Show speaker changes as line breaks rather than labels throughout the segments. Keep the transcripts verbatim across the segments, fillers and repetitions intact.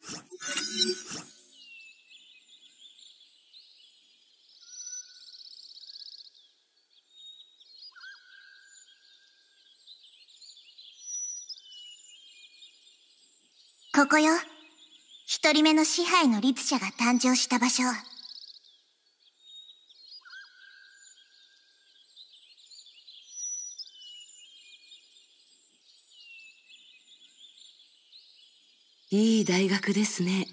ここよ。一人目の支配の律者が誕生した場所。
いい大学ですね。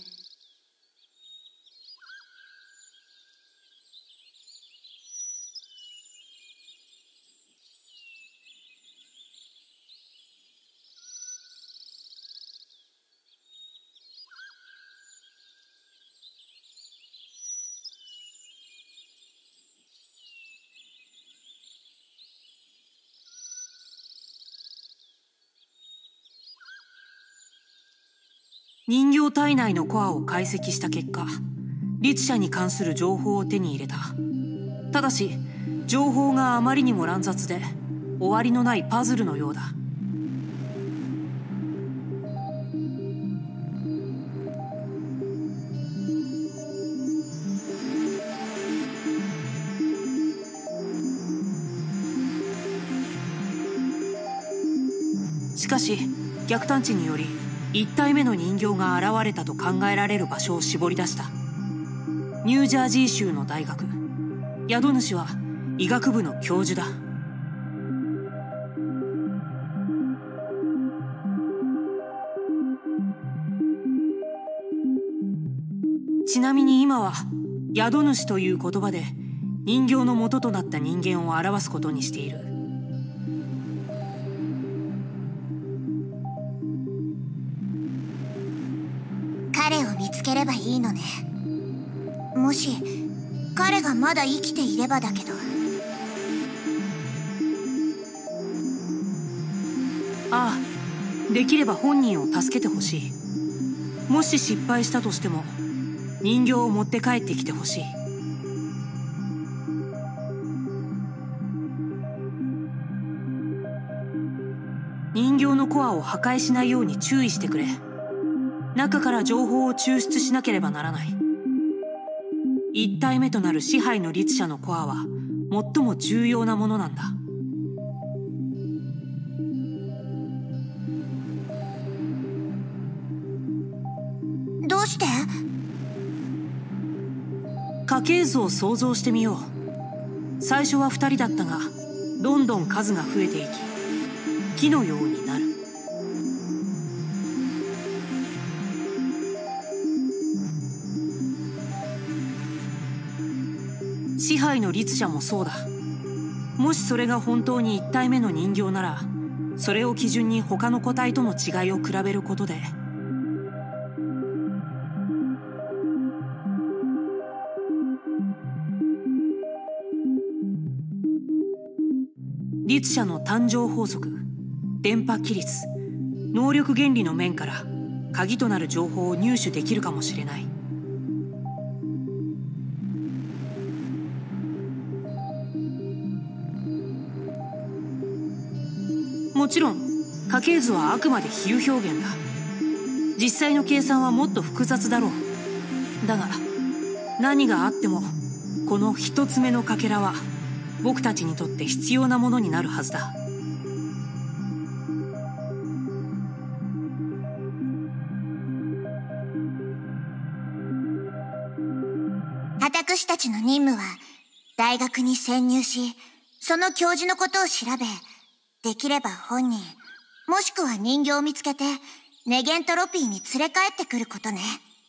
人形体内のコアを解析した結果、律者に関する情報を手に入れた。ただし情報があまりにも乱雑で終わりのないパズルのようだ。しかし逆探知により一体目の人形が現れたと考えられる場所を絞り出した。ニュージャージー州の大学。宿主は医学部の教授だ。ちなみに今は宿主という言葉で人形の元となった人間を表すことにしている。
彼を見つければいいのね。もし彼がまだ生きていればだけど。
ああ、できれば本人を助けてほしい。もし失敗したとしても人形を持って帰ってきてほしい。人形のコアを破壊しないように注意してくれ。中から情報を抽出しなければならない。一体目となる支配の律者のコアは最も重要なものなんだ。
どうして？
家系図を想像してみよう。最初は二人だったがどんどん数が増えていき木のようになる。支配の律者もそうだ。もしそれが本当に一体目の人形ならそれを基準に他の個体との違いを比べることで律者の誕生法則、電波規律、能力原理の面から鍵となる情報を入手できるかもしれない。もちろん家系図はあくまで比喩表現だ。実際の計算はもっと複雑だろう。だが何があってもこの一つ目のかけらは僕たちにとって必要なものになるはずだ。
私たちの任務は大学に潜入し、その教授のことを調べ、できれば本人もしくは人形を見つけてネゲントロピーに連れ帰ってくることね。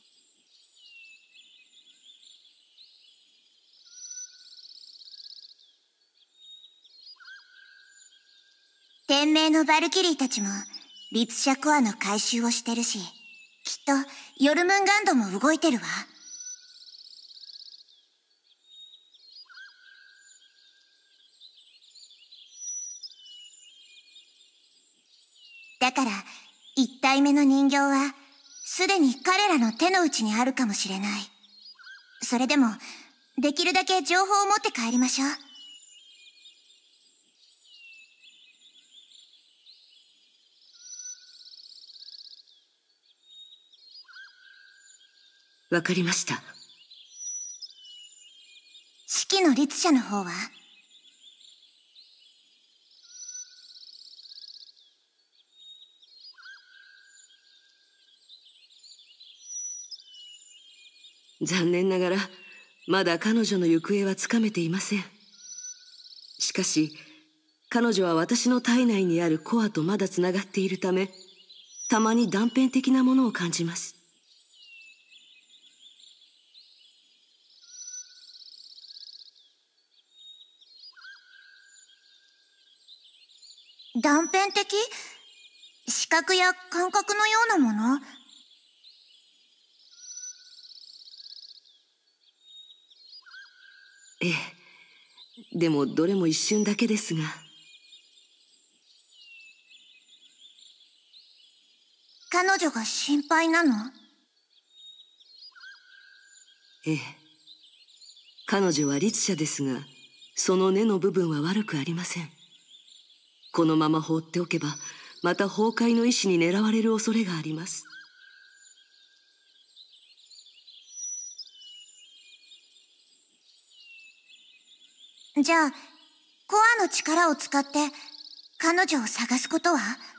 天命のバルキリーたちも律者コアの回収をしてるし、きっとヨルムンガンドも動いてるわ。だから一体目の人形はすでに彼らの手の内にあるかもしれない。それでもできるだけ情報を持って帰りましょう。
わかりました。
式の律者の方は？
残念ながらまだ彼女の行方はつかめていません。しかし彼女は私の体内にあるコアとまだつながっているため、たまに断片的なものを感じます。
断片的？視覚や感覚のようなもの？
ええ、でもどれも一瞬だけですが。
彼女が心配なの？
ええ、彼女は律者ですが、その根の部分は悪くありません。このまま放っておけば、また崩壊の意志に狙われる恐れがあります。
じゃあ、コアの力を使って彼女を探すことは？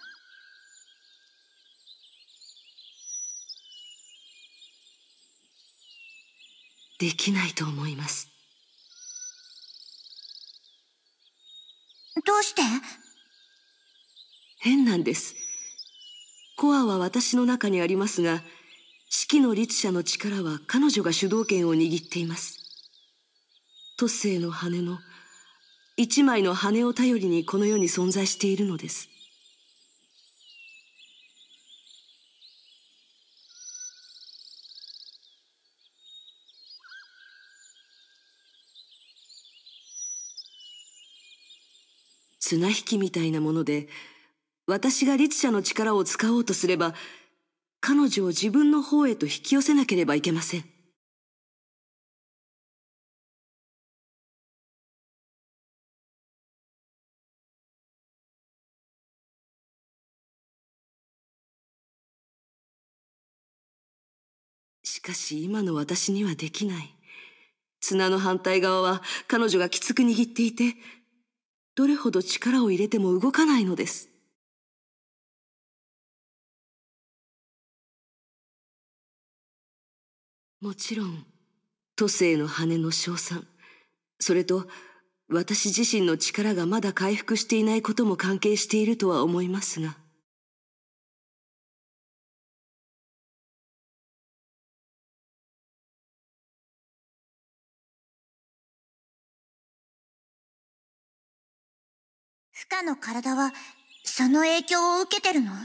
できないと思います。
どうして？
変なんです。コアは私の中にありますが、式の律者の力は彼女が主導権を握っています。都政の羽の一枚の羽を頼りにこの世に存在しているのです。綱引きみたいなもので、私が律者の力を使おうとすれば、彼女を自分の方へと引き寄せなければいけません。しかし今の私にはできない。綱の反対側は彼女がきつく握っていて、どれほど力を入れても動かないのです。もちろん都政の羽の称賛、それと私自身の力がまだ回復していないことも関係しているとは思いますが。
フカの体はその影響を受けてるの？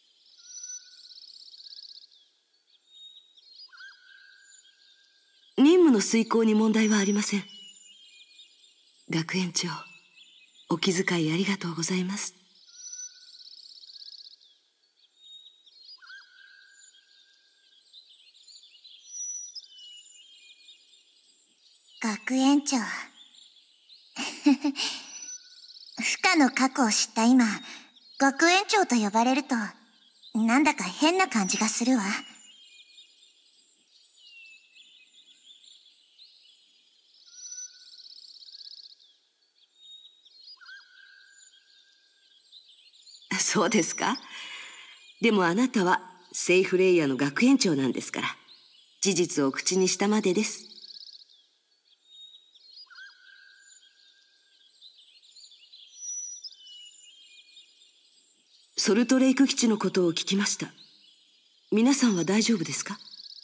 任務の遂行に問題はありません。学園長、お気遣いありがとうございます。
学園長。フカの過去を知った今、学園長と呼ばれると、なんだか変な感じがするわ。
そうですか？でもあなたはセイフレイヤの学園長なんですから、事実を口にしたまでです。ソルトレイク基地のことを聞きました。皆さんは大丈夫ですか？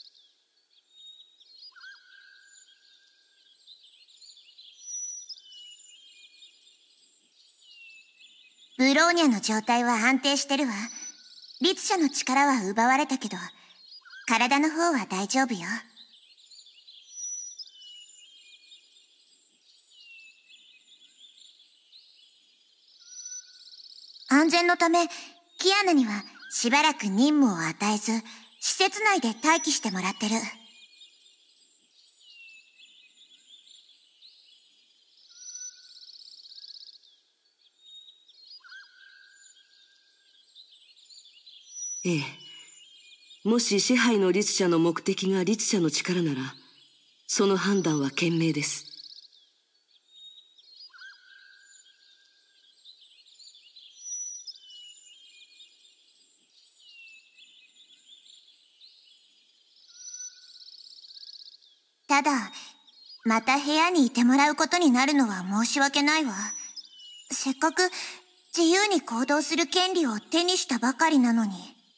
ブローニャの状態は安定してるわ。律者の力は奪われたけど、体の方は大丈夫よ。安全のため、キアナにはしばらく任務を与えず、施設内で待機してもらってる。
ええ、 もし支配の律者の目的が律者の力なら、その判断は賢明です。
ただ、また部屋にいてもらうことになるのは申し訳ないわ。せっかく自由に行動する権利を手にしたばかりなのに。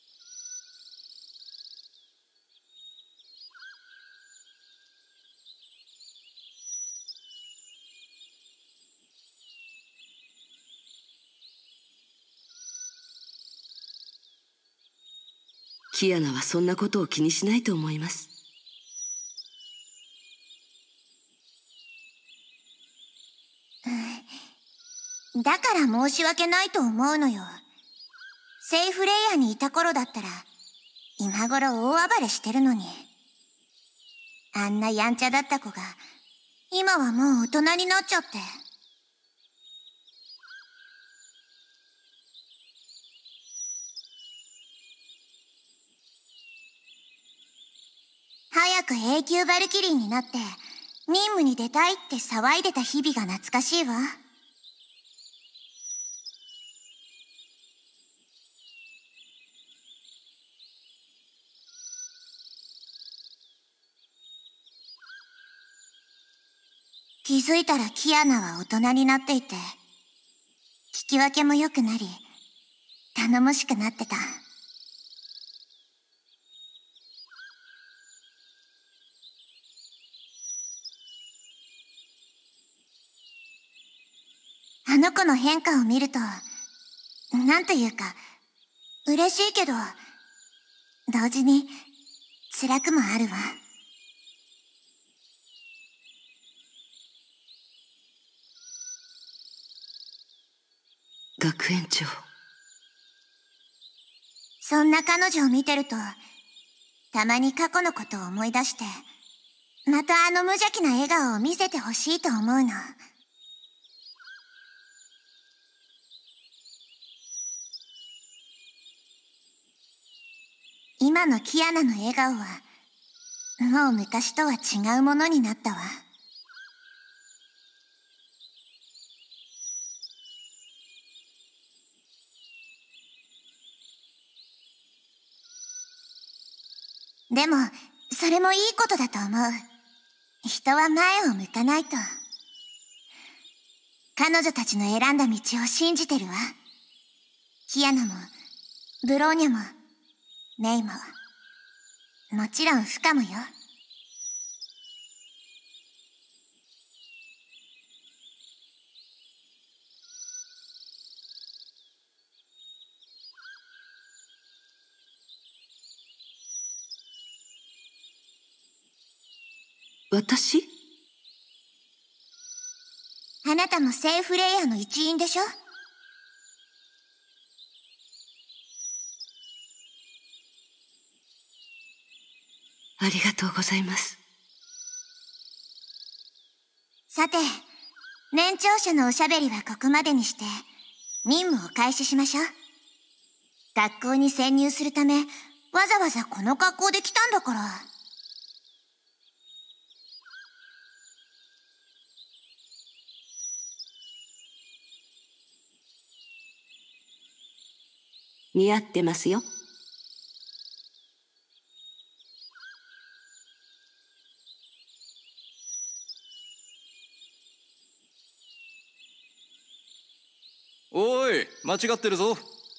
キアナはそんなことを気にしないと思います。
だから申し訳ないと思うのよ。セイフレイヤにいた頃だったら、今頃大暴れしてるのに。あんなやんちゃだった子が、今はもう大人になっちゃって。早く永久バルキリーになって、任務に出たいって騒いでた日々が懐かしいわ。気づいたらキアナは大人になっていて、聞き分けも良くなり、頼もしくなってた。あの子の変化を見ると、なんというか、嬉しいけど、同時に辛くもあるわ。
学園長。
そんな彼女を見てると、たまに過去のことを思い出して、またあの無邪気な笑顔を見せてほしいと思うの。今のキアナの笑顔は、もう昔とは違うものになったわ。でも、それもいいことだと思う。人は前を向かないと。彼女たちの選んだ道を信じてるわ。キアナも、ブローニャも、メイも、もちろんフカもよ。
私？
あなたもセイフレイヤの一員でしょ？
ありがとうございます。
さて、年長者のおしゃべりはここまでにして、任務を開始しましょう。学校に潜入するため、わざわざこの格好で来たんだから。
似合ってますよ。
おい、間違ってるぞ。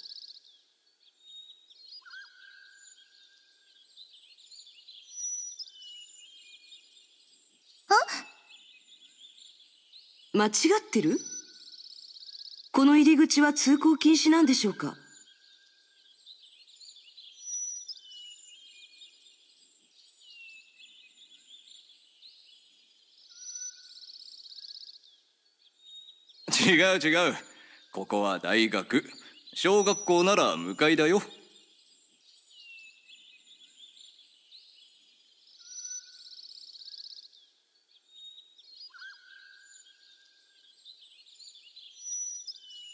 間違ってる？この入り口は通行禁止なんでしょうか？
違う違う。ここは大学。小学校なら向かいだよ。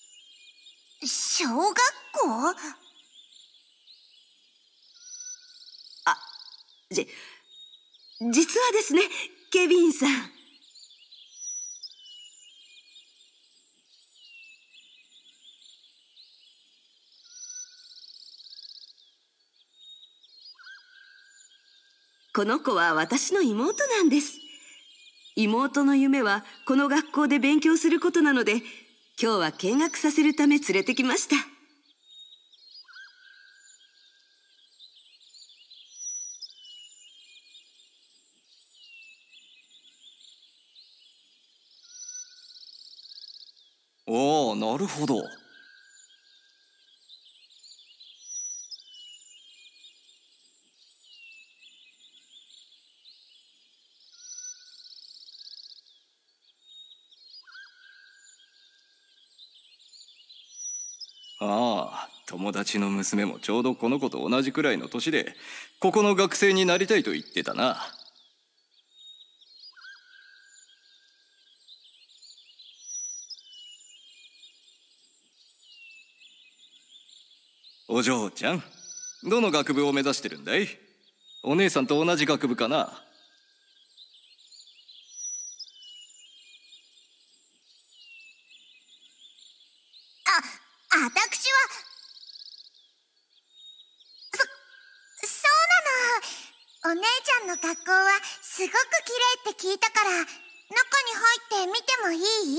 小学校？
じ、実はですね、ケビンさん。この子は私の妹なんです。妹の夢はこの学校で勉強することなので、今日は見学させるため連れてきました。
おお、なるほど。ああ、友達の娘もちょうどこの子と同じくらいの年で、ここの学生になりたいと言ってたな。お嬢ちゃん、どの学部を目指してるんだい？お姉さんと同じ学部かな？
あ、私は、そ、そうなの。お姉ちゃんの学校はすごく綺麗って聞いたから、中に入って見てもいい？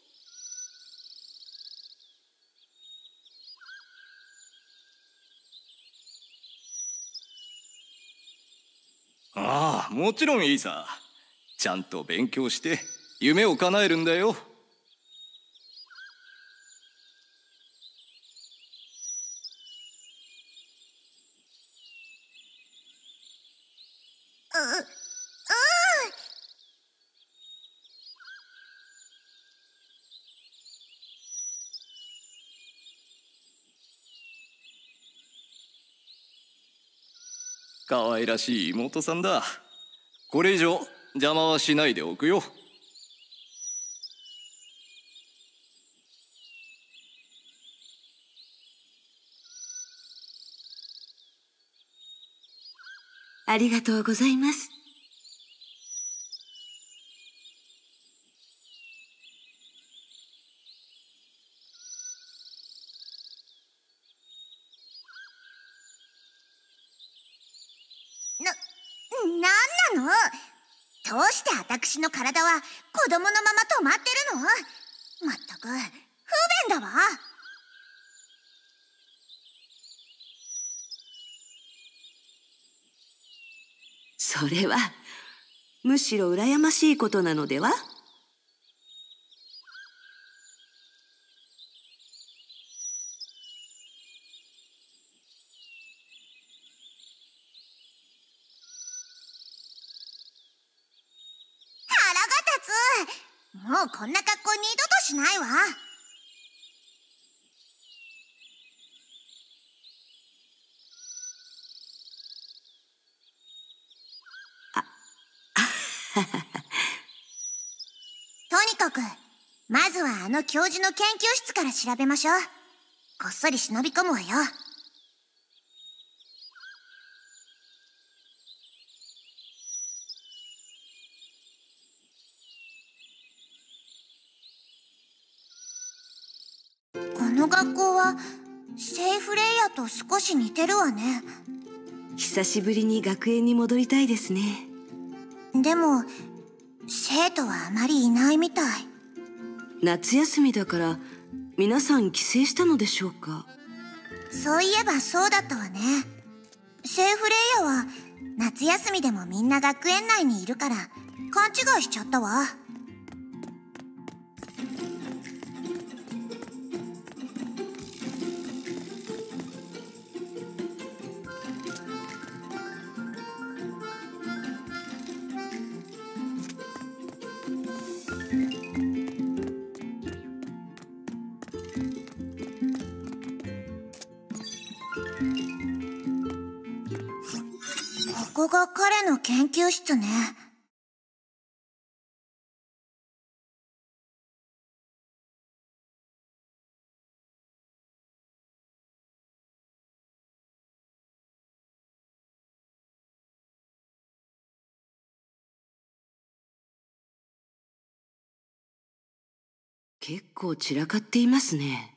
ああ、もちろんいいさ。ちゃんと勉強して夢を叶えるんだよ。
う、うん。
可愛らしい妹さんだ。これ以上邪魔はしないでおくよ。
ありがとうございます。
な、なんなの？どうして私の体は子供のまま止まってるの？まったく、不便だわ。
それは、むしろ羨ましいことなのでは？
腹が立つ。もうこんな格好二度としないわ。とにかく、まずはあの教授の研究室から調べましょう。こっそり忍び込むわよ。この学校はセイフレイヤと少し似てるわね。
久しぶりに学園に戻りたいですね。
でも生徒はあまりいないみたい。
夏休みだから皆さん帰省したのでしょうか。
そういえばそうだったわね。セイフレイヤは夏休みでもみんな学園内にいるから勘違いしちゃったわ。ここが彼の研究室ね。
結構散らかっていますね。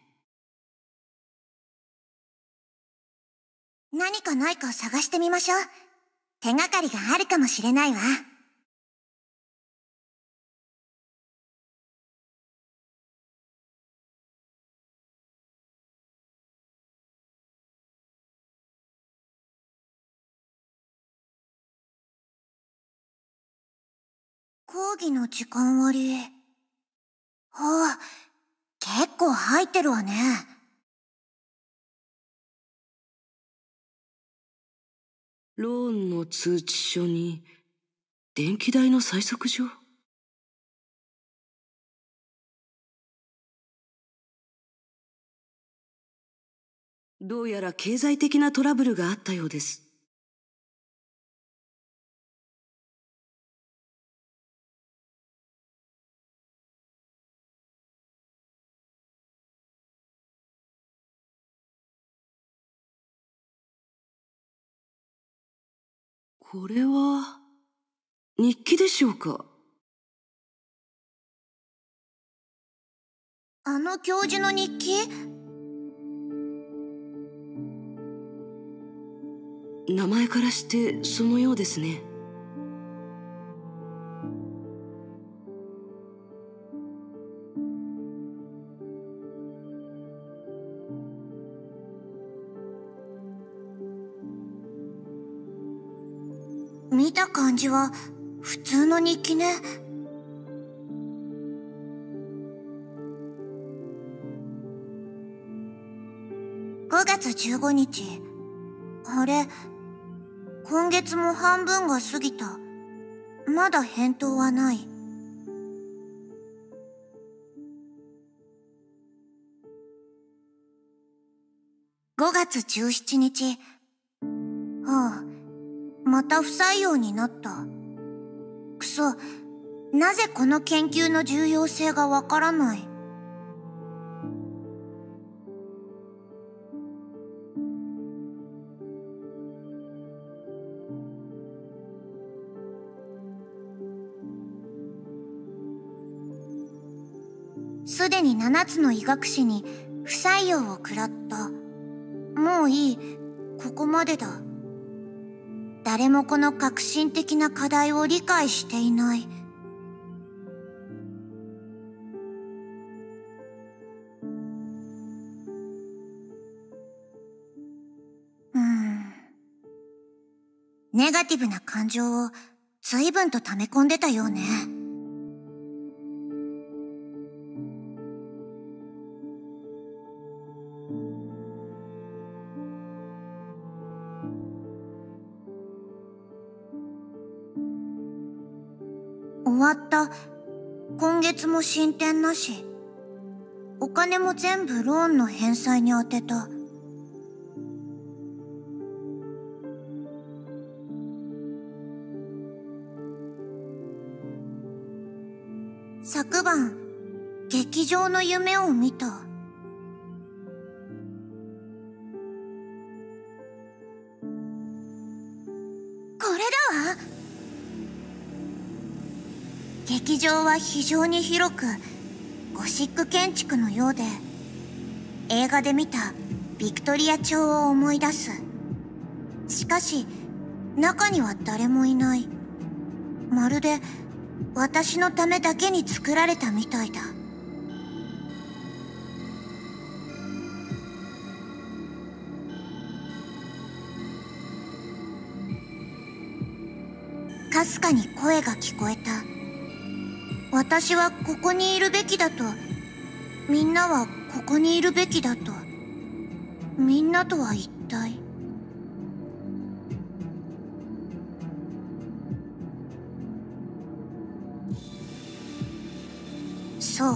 何かないか探してみましょう。手がかりがあるかもしれないわ。講義の時間割。ああ、結構入ってるわね。
ローンの通知書に電気代の催促状。どうやら経済的なトラブルがあったようです。これは日記でしょうか。
あの教授の日記？
名前からしてそのようですね。
見た感じは普通の日記ね。ごがつじゅうごにち。あれ、今月も半分が過ぎた。まだ返答はない。ごがつじゅうしちにち。ああ、また不採用になった。くそ、なぜこの研究の重要性がわからない。すでにななつの医学誌に不採用を食らった。もういい、ここまでだ。誰もこの革新的な課題を理解していない。うーん。ネガティブな感情を随分と溜め込んでたようね。終わった。今月も進展なし。お金も全部ローンの返済に充てた。昨晩、劇場の夢を見た。これだわ。劇場は非常に広く、ゴシック建築のようで、映画で見たビクトリア朝を思い出す。しかし、中には誰もいない。まるで、私のためだけに作られたみたいだ。かすかに声が聞こえた。私はここにいるべきだと。みんなはここにいるべきだと。みんなとは一体。そう、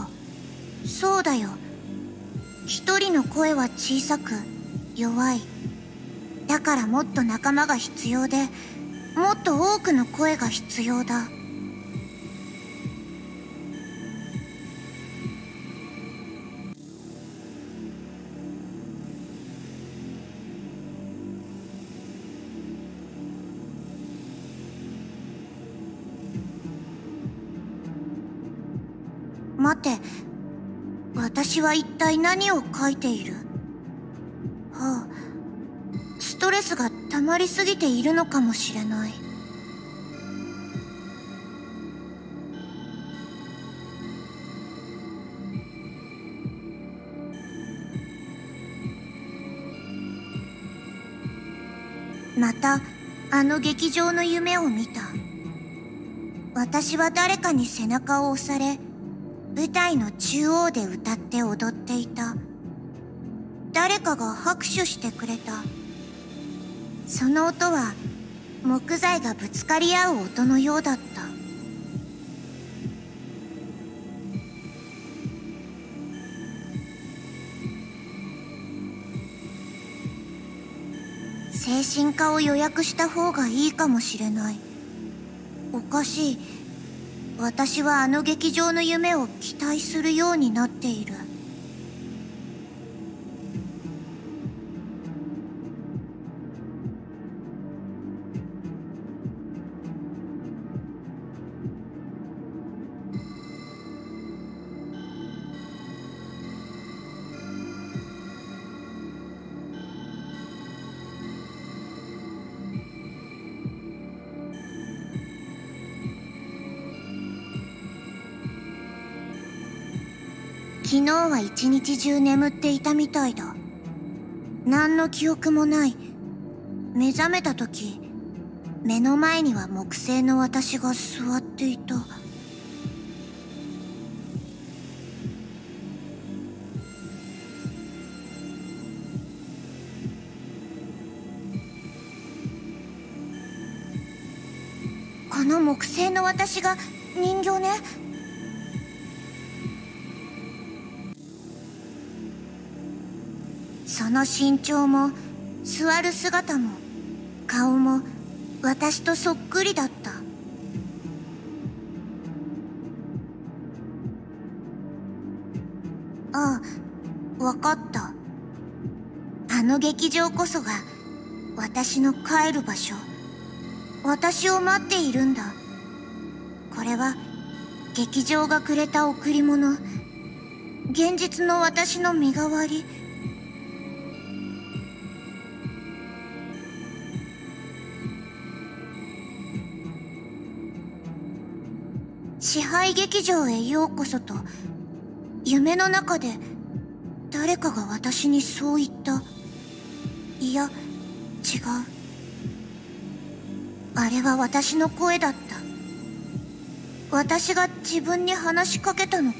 そうだよ。一人の声は小さく、弱い。だからもっと仲間が必要で、もっと多くの声が必要だ。待って、 私は一体何を書いている？はあ、ストレスが溜まりすぎているのかもしれない。またあの劇場の夢を見た。私は誰かに背中を押され、舞台の中央で歌って踊っていた。誰かが拍手してくれた。その音は木材がぶつかり合う音のようだった。精神科を予約した方がいいかもしれない。おかしい。私はあの劇場の夢を期待するようになっている。昨日は一日中眠っていたみたいだ。何の記憶もない。目覚めた時、目の前には木製の私が座っていた。この木製の私が人形ね。その身長も座る姿も顔も私とそっくりだった。ああ、わかった。あの劇場こそが私の帰る場所。私を待っているんだ。これは劇場がくれた贈り物。現実の私の身代わり。支配劇場へようこそと、夢の中で誰かが私にそう言った。いや、違う。あれは私の声だった。私が自分に話しかけたのか。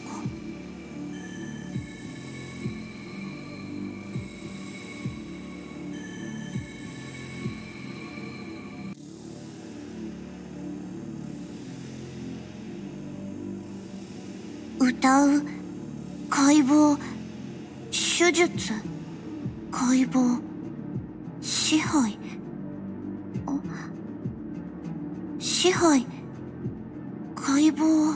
歌う、解剖、手術、解剖、支配。あ、支配、解剖。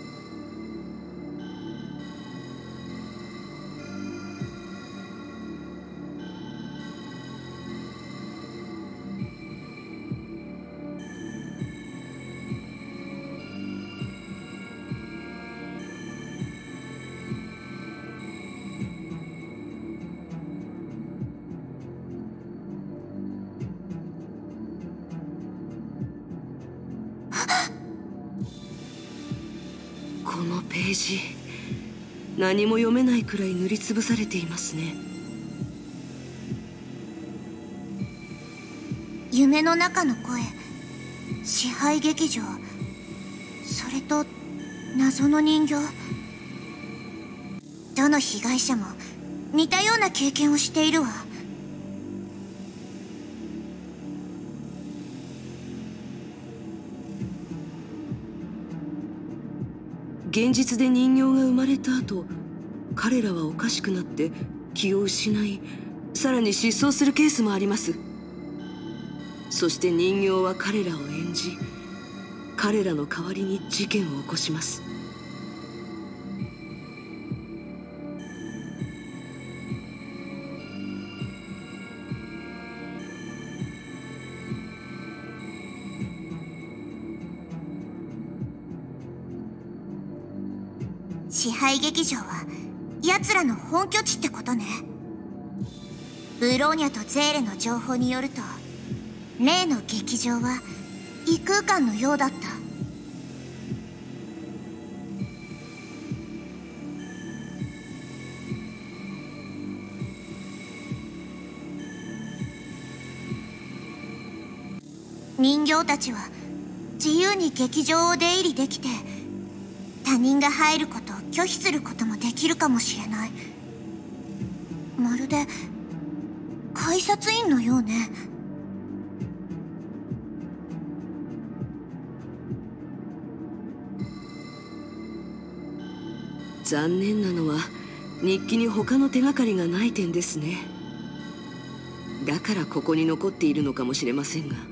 このページ、何も読めないくらい塗りつぶされていますね。
夢の中の声、支配劇場、それと謎の人形。どの被害者も似たような経験をしているわ。
現実で人形が生まれた後、彼らはおかしくなって気を失い、さらに失踪するケースもあります。そして人形は彼らを演じ、彼らの代わりに事件を起こします。
支配劇場は奴らの本拠地ってことね。ブローニャとゼーレの情報によると、例の劇場は異空間のようだった。人形たちは自由に劇場を出入りできて、他人が入ることを拒否することもできるかもしれない。まるで改札員のようね。
残念なのは日記に他の手がかりがない点ですね。だからここに残っているのかもしれませんが。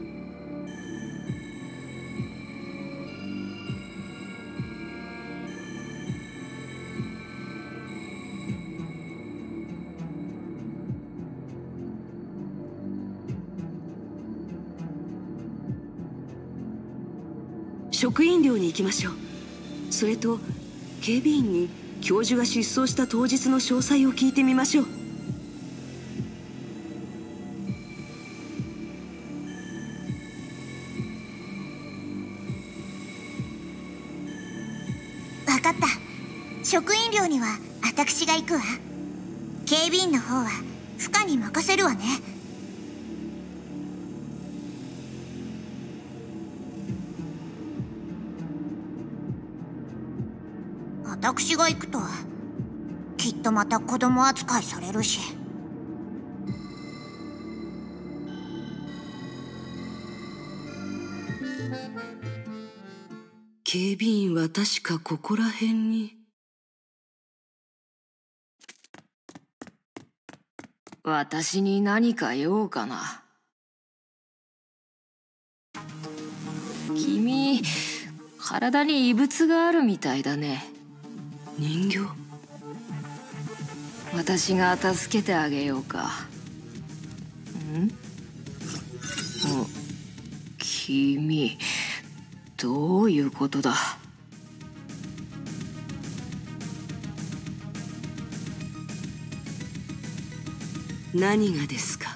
職員寮に行きましょう。それと警備員に教授が失踪した当日の詳細を聞いてみましょう。
分かった。職員寮には私が行くわ。警備員の方は負荷に任せるわね。私が行くときっとまた子供扱いされるし。
警備員は確かここら辺に。
私に何か用かな。君、体に異物があるみたいだね。
人形？
私が助けてあげようか。ん？お、君、どういうことだ？
何がですか？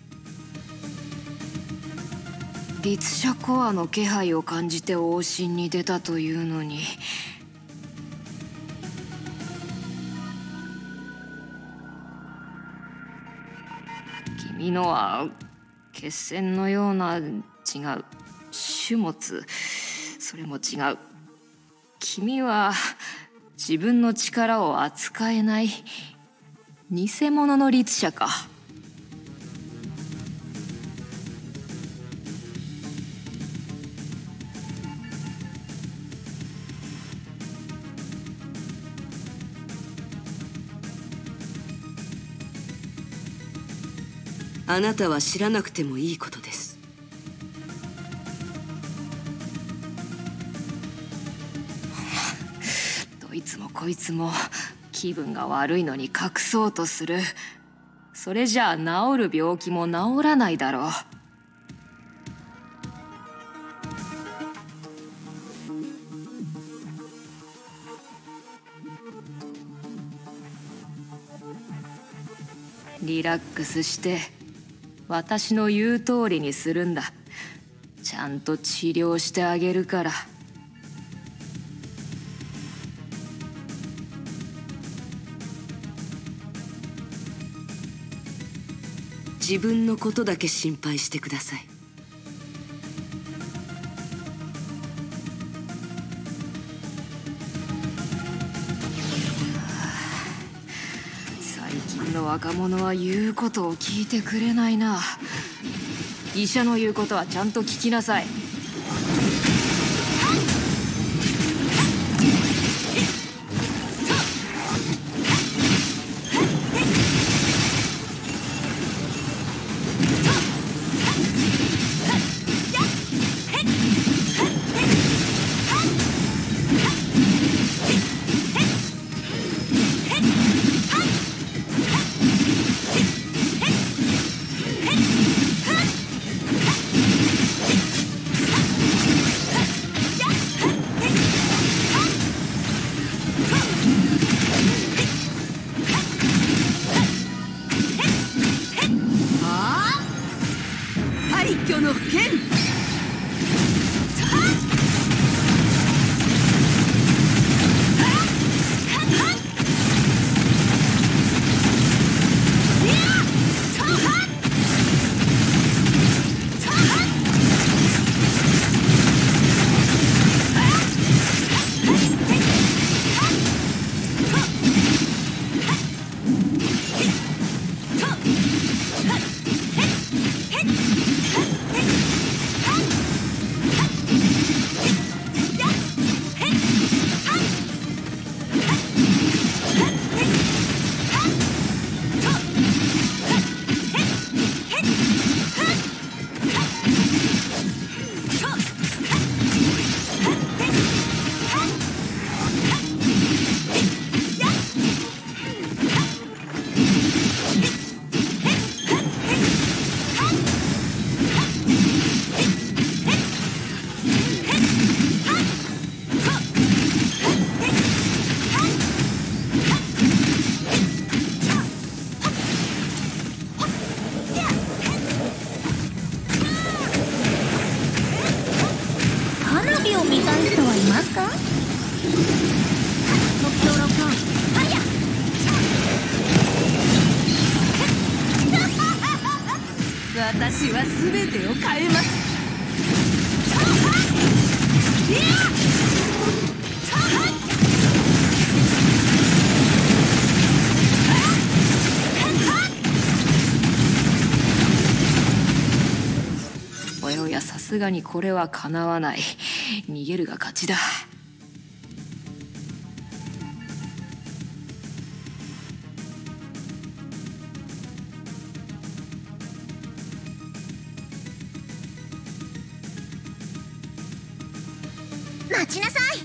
律者コアの気配を感じて往診に出たというのに。君のは血栓のような、違う、種物、それも違う。君は自分の力を扱えない偽物の律者か。
あなたは知らなくてもいいことです。
どいつもこいつも気分が悪いのに隠そうとする。それじゃあ治る病気も治らないだろう。リラックスして私の言う通りにするんだ。ちゃんと治療してあげるから。
自分のことだけ心配してください。
最近の若者は言うことを聞いてくれないな。医者の言うことはちゃんと聞きなさい。
去の剣。私は全てを変えます。
おやおや、さすがにこれはかなわない。逃げるが勝ちだ。
待ちなさい。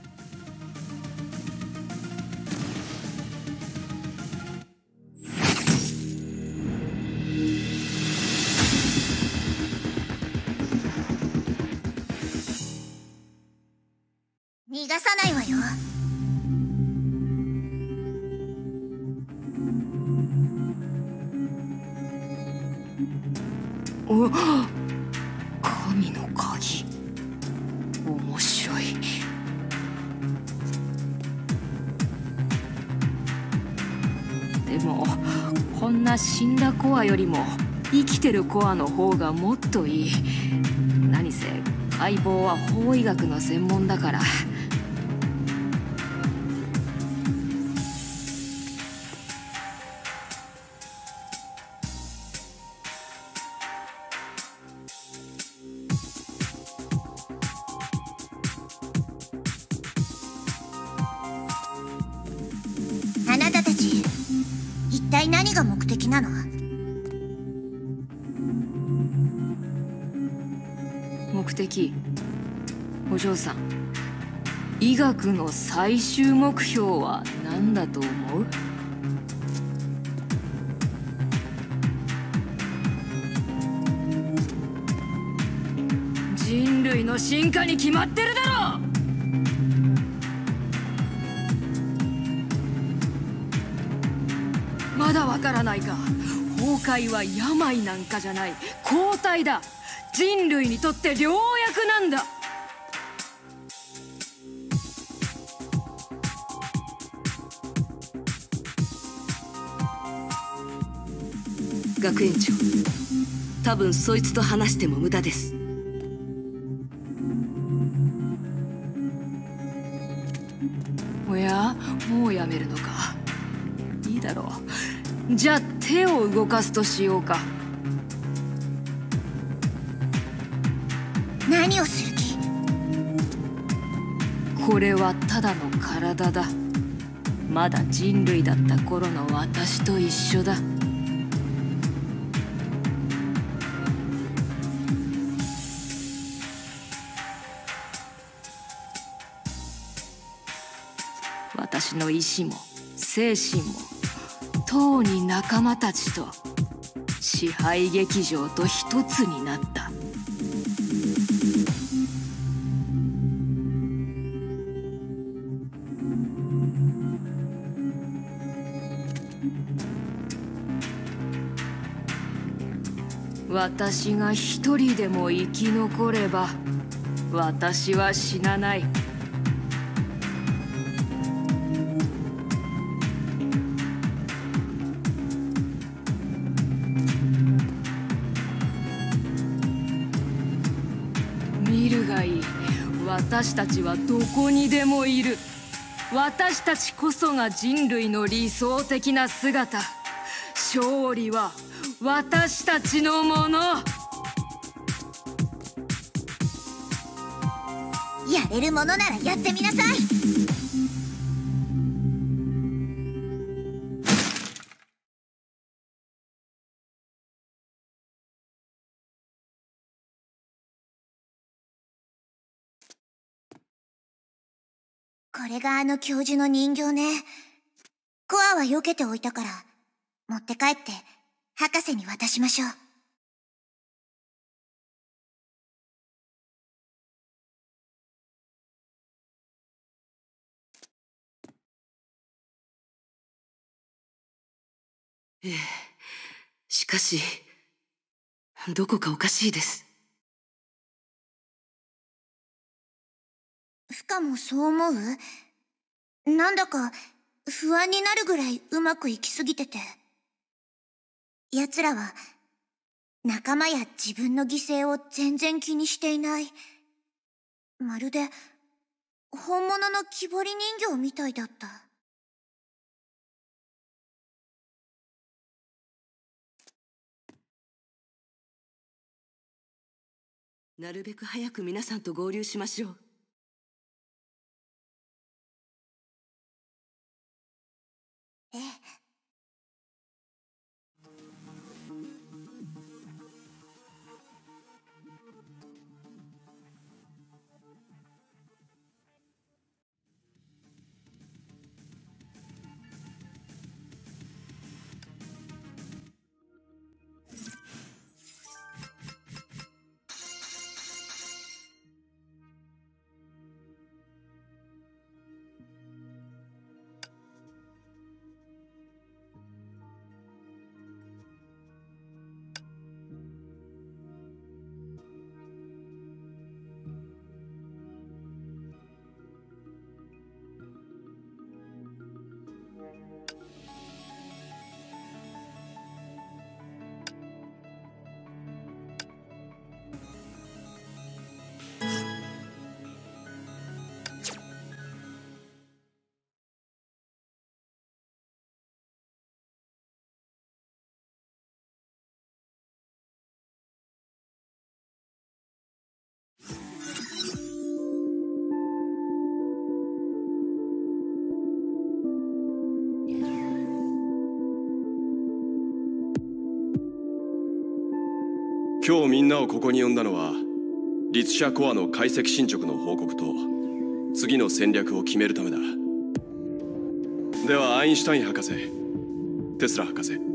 逃がさないわよ。
お、神の鍵。面白い。でもこんな死んだコアよりも生きてるコアの方がもっといい。何せ解剖は法医学の専門だから。
あなたたち、一体何が目的なの？
目的、お嬢さん、医学の最終目標は何だと思う？人類の進化に決まってるだろう。まだわからないか。崩壊は病なんかじゃない、抗体だ。人類にとって良薬なんだ。
学園長、多分そいつと話しても無駄です。
おや、もうやめるのか。いいだろう。じゃあ手を動かすとしようか。
何をする気？
これはただの体だ。まだ人類だった頃の私と一緒だ。私の意志も精神もとうに仲間たちと支配劇場と一つになった。 私が一人でも生き残れば私は死なない。見るがいい。私たちはどこにでもいる。私たちこそが人類の理想的な姿。勝利は私たちのもの。
やれるものならやってみなさい。これがあの教授の人形ね。コアは避けておいたから持って帰って博士に渡しましょう。
ええ、しかしどこかおかしいです。
フカもそう思う？なんだか不安になるぐらいうまくいきすぎてて。奴らは仲間や自分の犠牲を全然気にしていない。まるで本物の木彫り人形みたいだった。
なるべく早く皆さんと合流しましょう。
ええ。
今日みんなをここに呼んだのは律者コアの解析進捗の報告と次の戦略を決めるためだ。ではアインシュタイン博士、テスラ博士、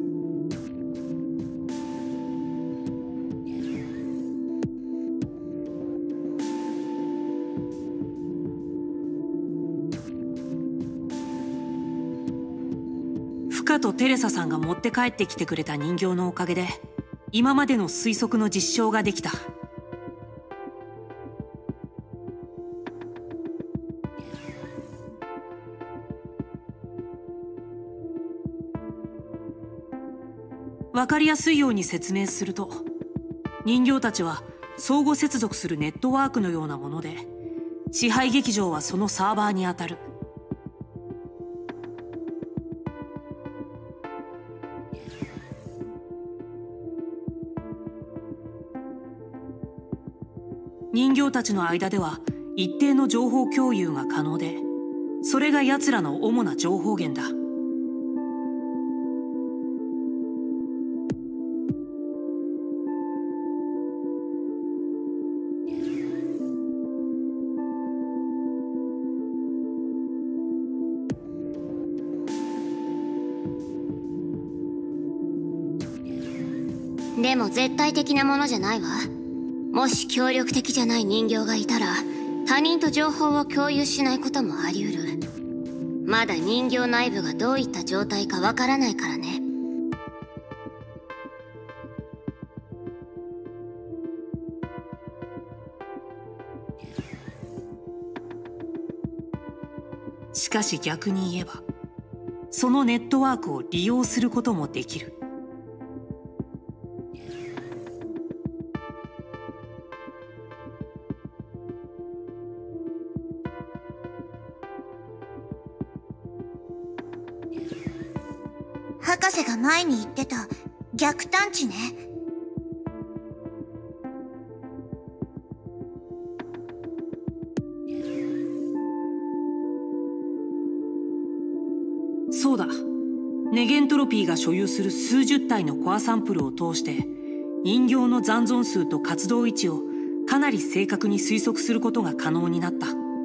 フカとテレサさんが持って帰ってきてくれた人形のおかげで今までの推測の実証ができた。わかりやすいように説明すると、人形たちは相互接続するネットワークのようなもので、支配劇場はそのサーバーにあたる。人形たちの間では一定の情報共有が可能で、それが奴らの主な情報源だ。
でも絶対的なものじゃないわ。もし協力的じゃない人形がいたら他人と情報を共有しないこともあり得る。まだ人形内部がどういった状態かわからないからね。
しかし逆に言えば、そのネットワークを利用することもできる。
博士が前に言ってた逆探知ね。
そうだ。ネゲントロピーが所有する数十体のコアサンプルを通して人形の残存数と活動位置をかなり正確に推測することが可能になった。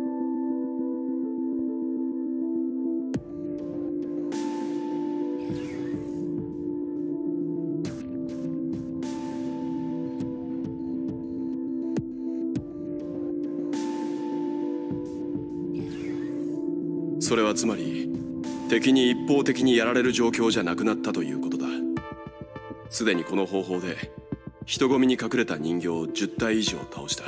それはつまり敵に一方的にやられる状況じゃなくなったということだ。すでにこの方法で人混みに隠れた人形をじゅったい以上倒した。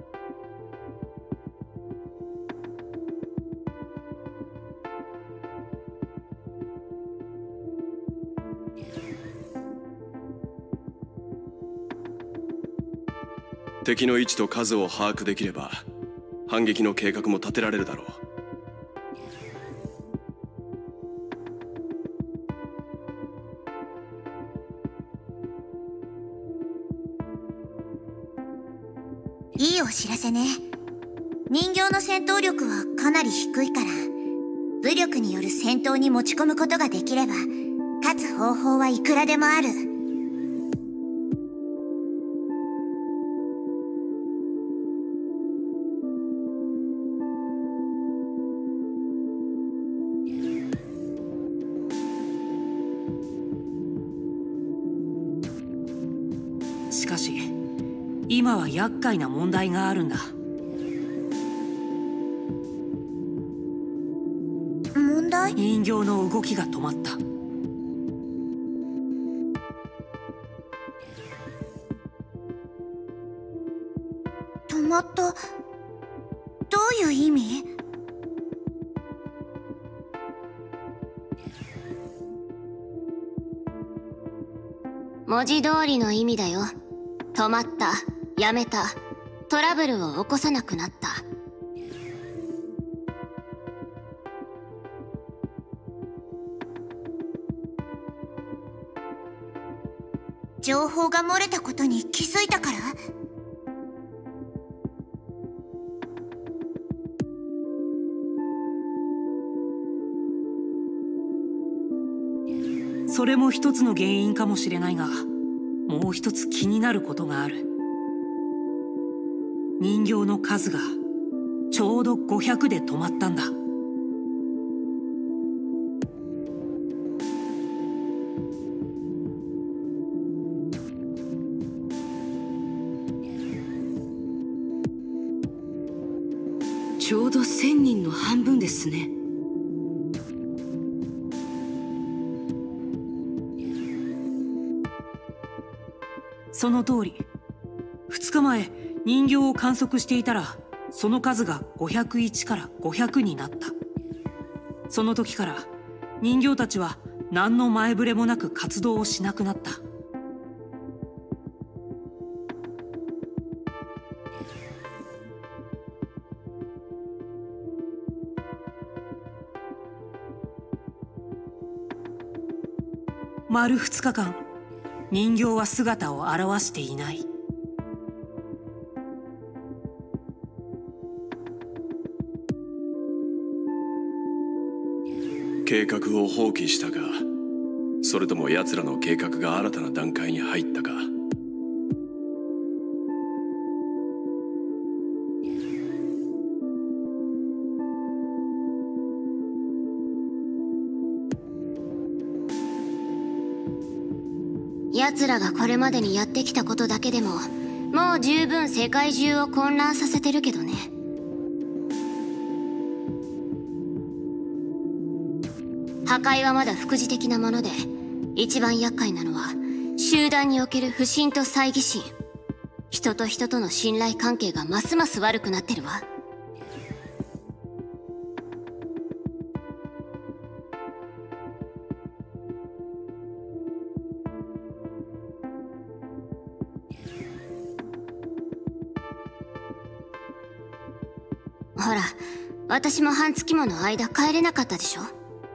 敵の位置と数を把握できれば反撃の計画も立てられるだろう。
いいお知らせね。人形の戦闘力はかなり低いから、武力による戦闘に持ち込むことができれば、勝つ方法はいくらでもある。
しかし今は厄介な問題があるんだ。
問題？
人形の動きが止まった。
止まった？どういう意味？
文字通りの意味だよ。止まった、やめた、トラブルを起こさなくなった。
情報が漏れたことに気づいたから？
それも一つの原因かもしれないが、もう一つ気になることがある。人形の数がちょうどごひゃくで止まったんだ。
ちょうどせんにんの半分ですね。
その通り。ふつかまえ人形を観測していたら、その数がごひゃくいちからごひゃくになった。その時から人形たちは何の前触れもなく活動をしなくなった。丸ふつかかん人形は姿を現していない。
計画を放棄したか、それとも奴らの計画が新たな段階に入ったか。
奴らがこれまでにやってきたことだけでももう十分世界中を混乱させてるけどね。破壊はまだ副次的なもので、一番厄介なのは集団における不信と猜疑心。人と人との信頼関係がますます悪くなってるわ。 ほら、私も半月もの間帰れなかったでしょ。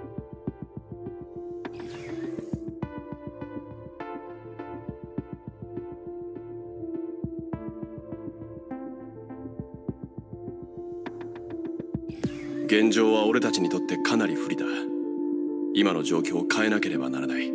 現状は俺たちにとってかなり不利だ。今の状況を変えなければならない。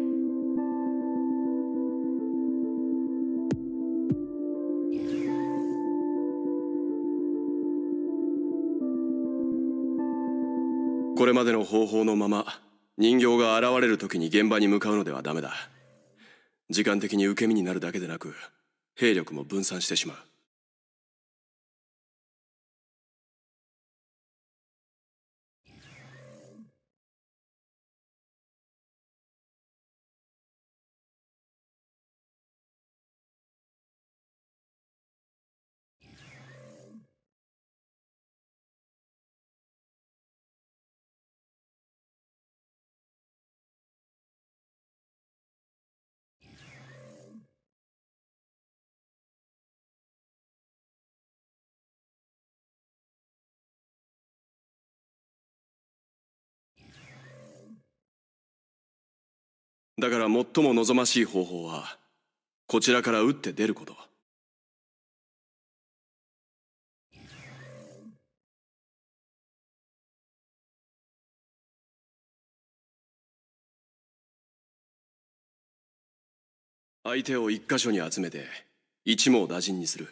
これまでの方法のまま人形が現れる時に現場に向かうのではダメだ。時間的に受け身になるだけでなく兵力も分散してしまう。だから最も望ましい方法はこちらから打って出ること。相手を一箇所に集めて一網打尽にする。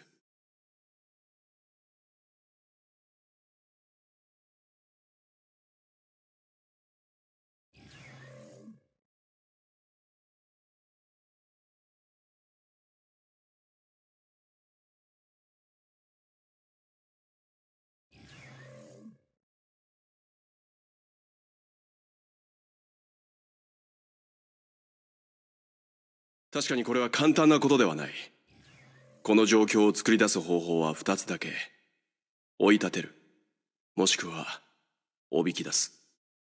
確かにこれは簡単なことではない。この状況を作り出す方法は二つだけ。追い立てる、もしくはおびき出す。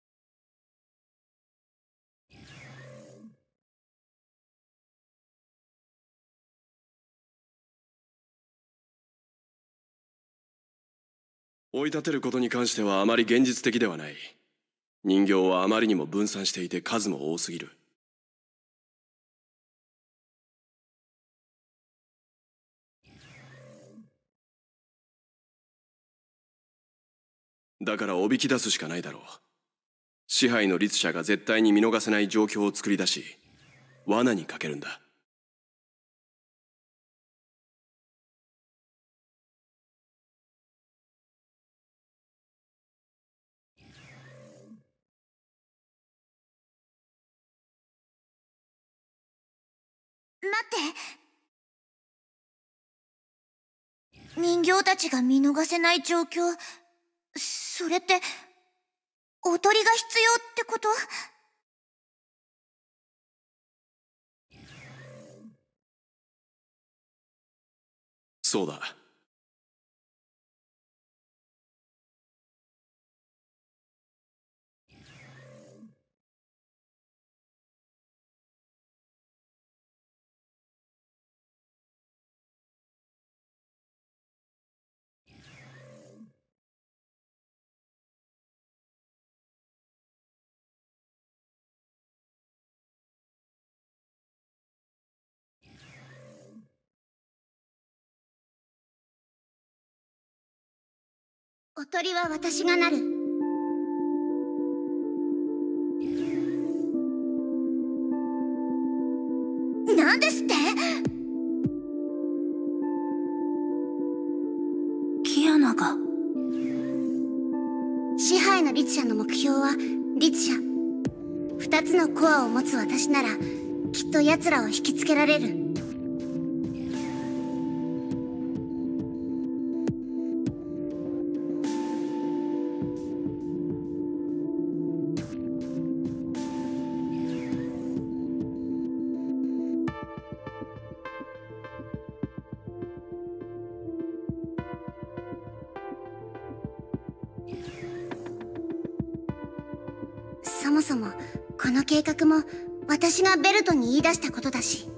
追い立てることに関してはあまり現実的ではない。人形はあまりにも分散していて数も多すぎる。だからおびき出すしかないだろう。支配の律者が絶対に見逃せない状況を作り出し、罠にかけるんだ。
待って。人形たちが見逃せない状況。それって、おとりが必要ってこと？
そうだ。
おとりは私がなる。なんですって？キアナが。支配の律者の目標は律者。二つのコアを持つ私ならきっと奴らを引きつけられる。そもそもこの計画も私がベルトに言い出したことだし。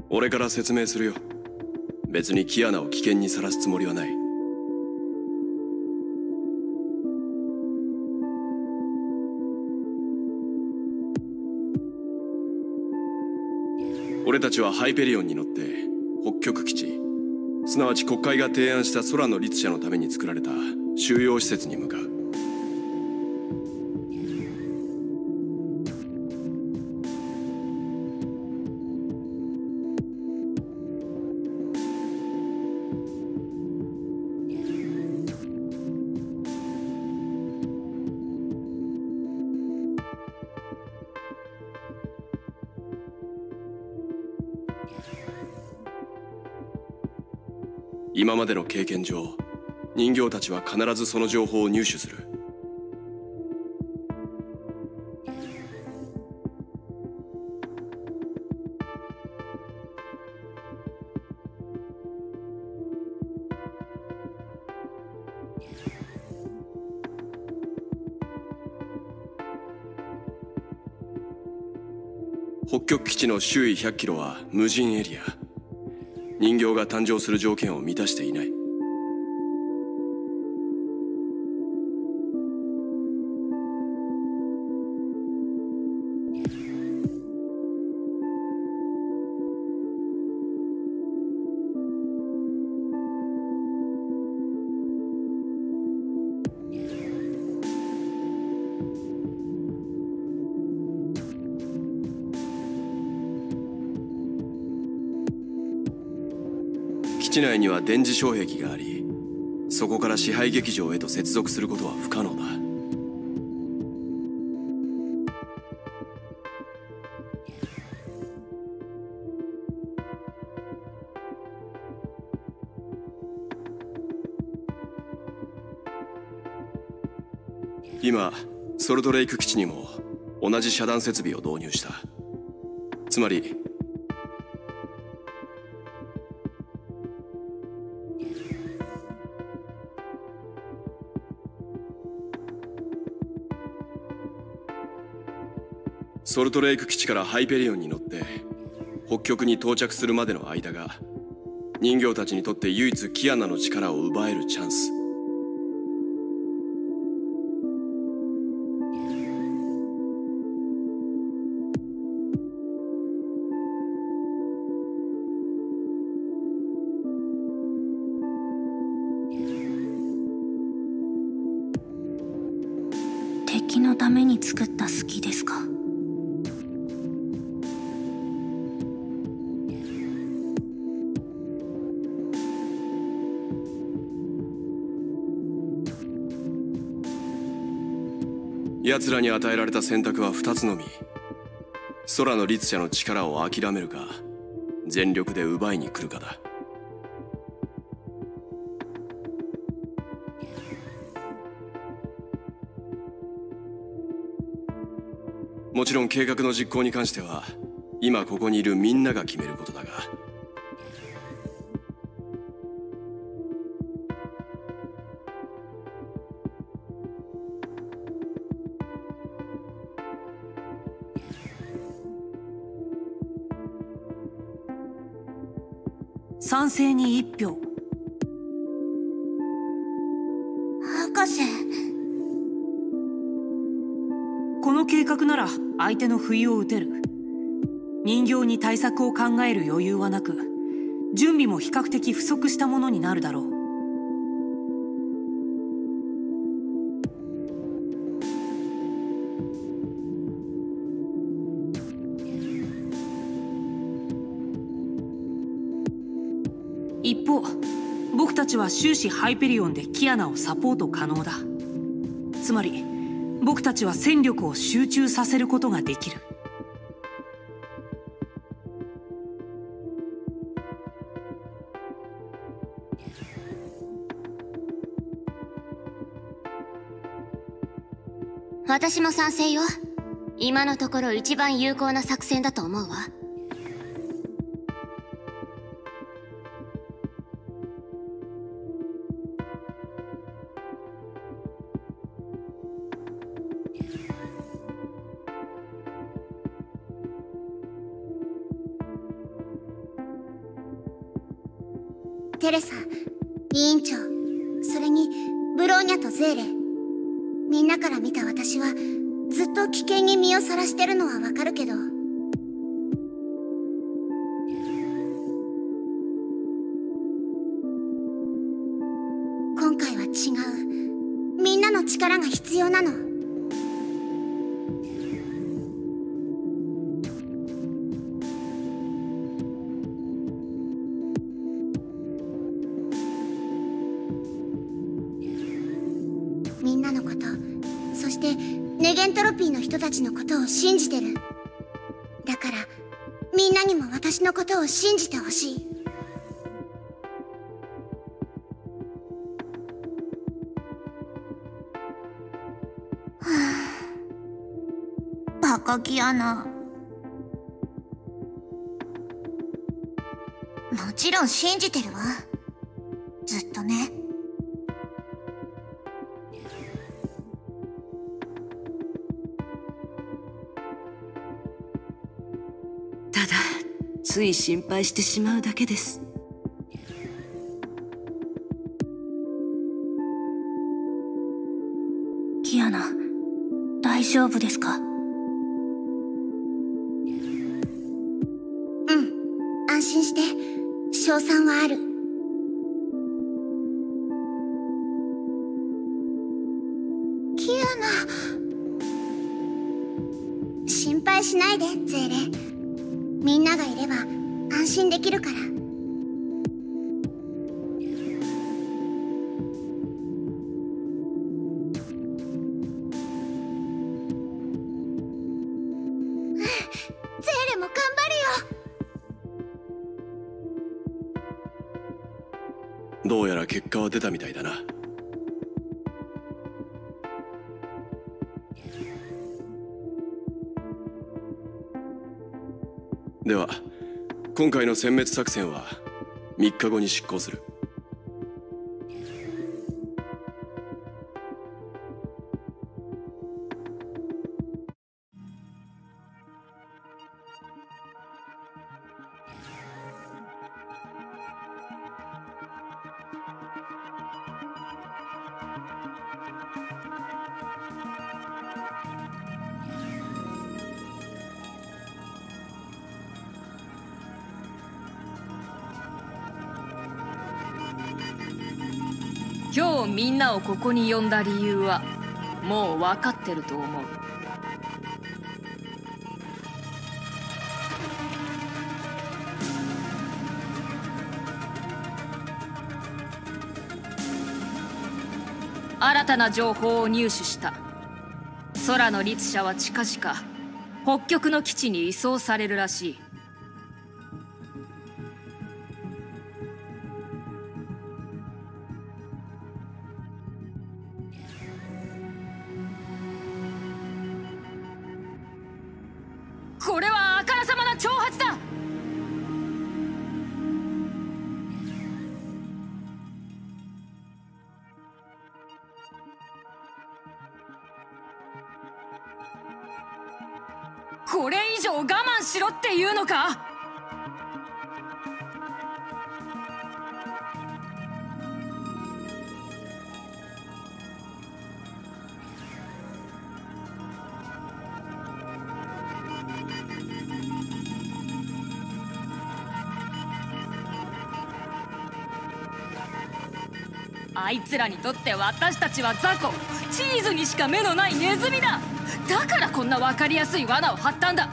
俺から説明するよ。別にキアナを危険にさらすつもりはない。俺たちはハイペリオンに乗って北極基地、すなわち国会が提案した空の律者のために作られた収容施設に向かう。今までの経験上、人形たちは必ずその情報を入手する。北極基地の周囲ひゃっキロは無人エリア。人形が誕生する条件を満たしていない。基地内には電磁障壁があり、そこから支配劇場へと接続することは不可能だ。今ソルトレイク基地にも同じ遮断設備を導入した。つまりソルトレイク基地からハイペリオンに乗って北極に到着するまでの間が人形たちにとって唯一キアナの力を奪えるチャンス。
敵のために作った隙ですか。
奴らに与えられた選択は二つのみ。空の律者の力を諦めるか、全力で奪いに来るかだ。もちろん計画の実行に関しては今ここにいるみんなが決めることだが、
賛成に一票。
博士、
この計画なら相手の不意を打てる。人形に対策を考える余裕はなく、準備も比較的不足したものになるだろう。一方、僕たちは終始ハイペリオンでキアナをサポート可能だ。つまり僕たちは戦力を集中させることができる。
私も賛成よ。今のところ一番有効な作戦だと思うわ。
テレサ、委員長、それにブローニャとゼーレ。みんなから見た私はずっと危険に身をさらしてるのはわかるけど、今回は違う。みんなの力が必要なの。みんなのこと、そしてネゲントロピーの人たちのことを信じてる。だからみんなにも私のことを信じてほしい。バカギアナ。もちろん信じてるわ。ずっとね。
ただつい心配してしまうだけです。
キアナ、大丈夫ですか？うん、安心して。勝算はある。キアナ、心配しないでゼーレ。みんながいれば安心できるから。ゼーレも頑張るよ。
どうやら結果は出たみたいだな。では今回の殲滅作戦はみっかごに執行する。
今日みんなをここに呼んだ理由はもう分かってると思う。新たな情報を入手した。空の律者は近々北極の基地に移送されるらしい。これはあからさまな挑発だ。これ以上我慢しろっていうのか。あいつらにとって私たちは雑魚、チーズにしか目のないネズミだ。だからこんな分かりやすい罠を張ったんだ。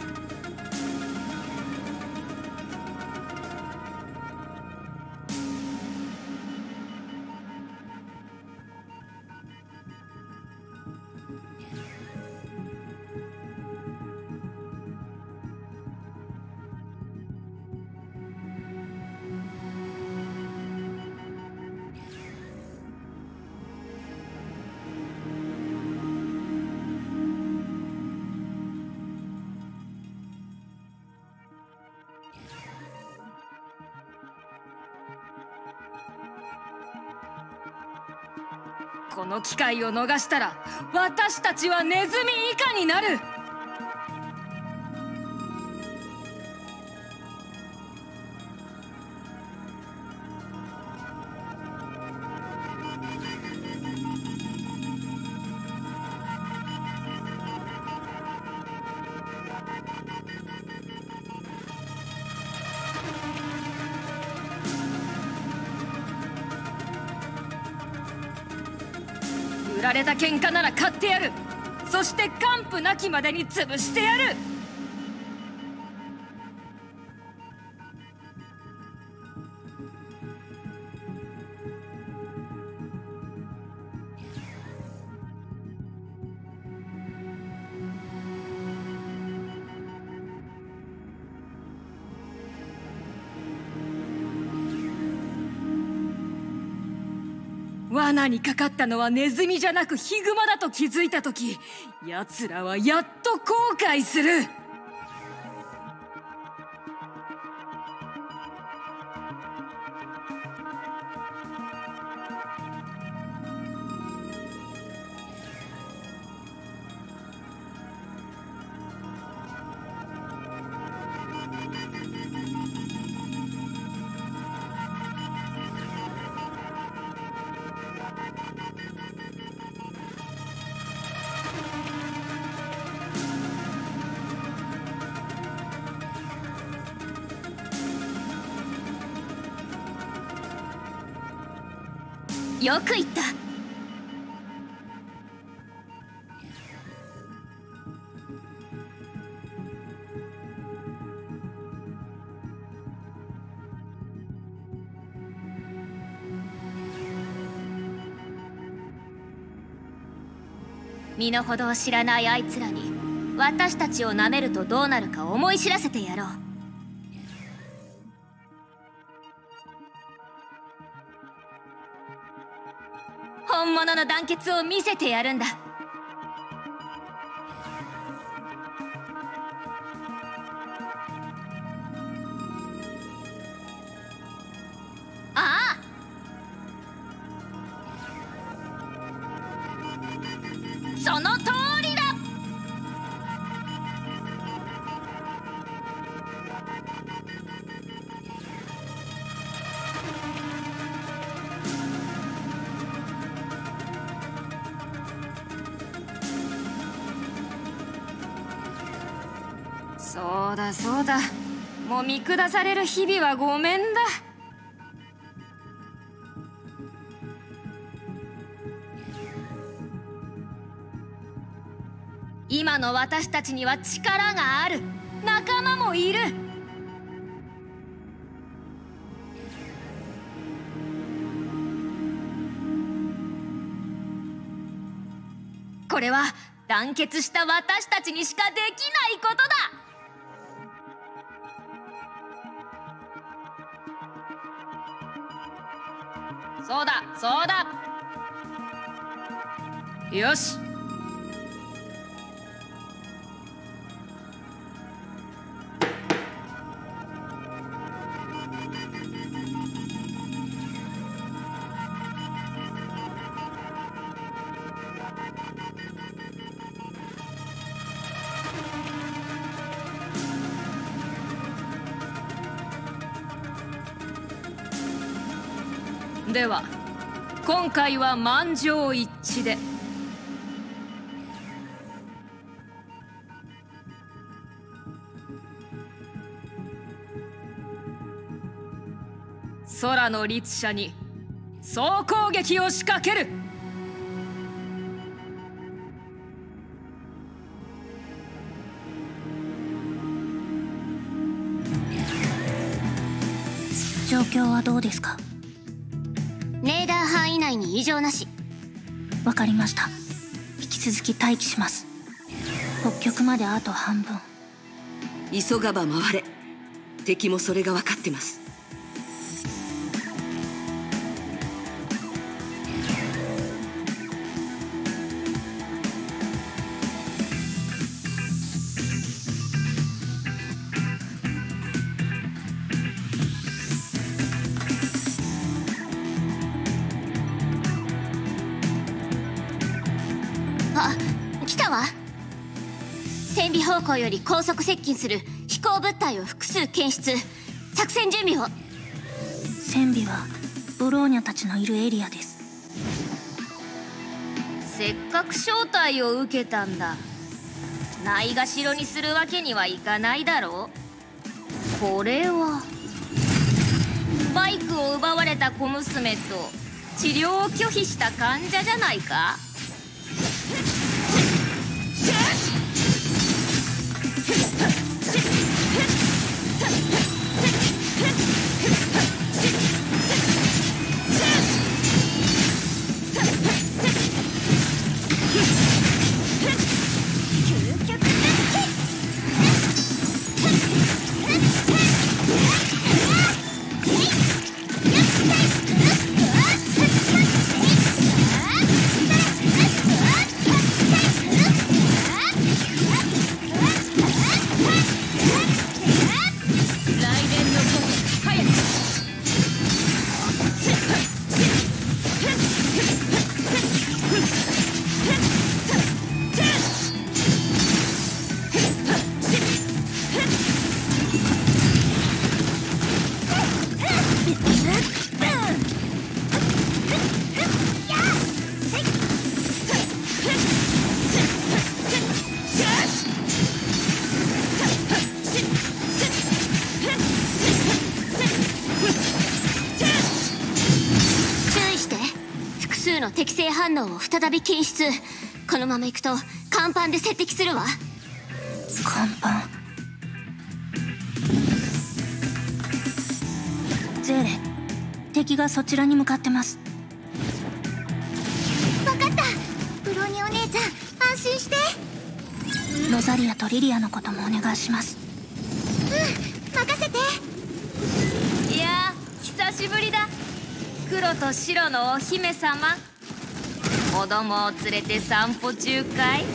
この機会を逃したら私たちはネズミ以下になる。 洒落た喧嘩なら買ってやる。そして完膚なきまでに潰してやる。罠にかかったのはネズミじゃなくヒグマだと気づいたとき、奴らはやっと後悔する。よく言った。身の程を知らないあいつらに私たちを舐めるとどうなるか思い知らせてやろう。本物の団結を見せてやるんだ。ああ、その通りだ。そうだそうだ、もう見下される日々はごめんだ。今の私たちには力がある。仲間もいる。これは団結した私たちにしかできないことだ。そうだそうだ、よし。では今回は満場一致で。空の律者に総攻撃を仕掛ける。
状況はどうですか？
レーダー範囲内に異常なし。
わかりました。引き続き待機します。北極まであと半分。
急がば回れ。敵もそれが分かってます。
あ、来たわ。船尾方向より高速接近する飛行物体を複数検出。作戦準備を。
船尾はブローニャたちのいるエリアです。
せっかく招待を受けたんだ。ないがしろにするわけにはいかないだろう。これはバイクを奪われた小娘と治療を拒否した患者じゃないか。
の適正反応を再び検出。このままいくと甲板で接敵するわ。
甲板。ゼーレ、敵がそちらに向かってます。
分かった。ブロニお姉ちゃん、安心して。
ロザリアとリリアのこともお願いします。
うん、任せて。
いやー、久しぶりだ。黒と白のお姫様、子供を連れて散歩中かい？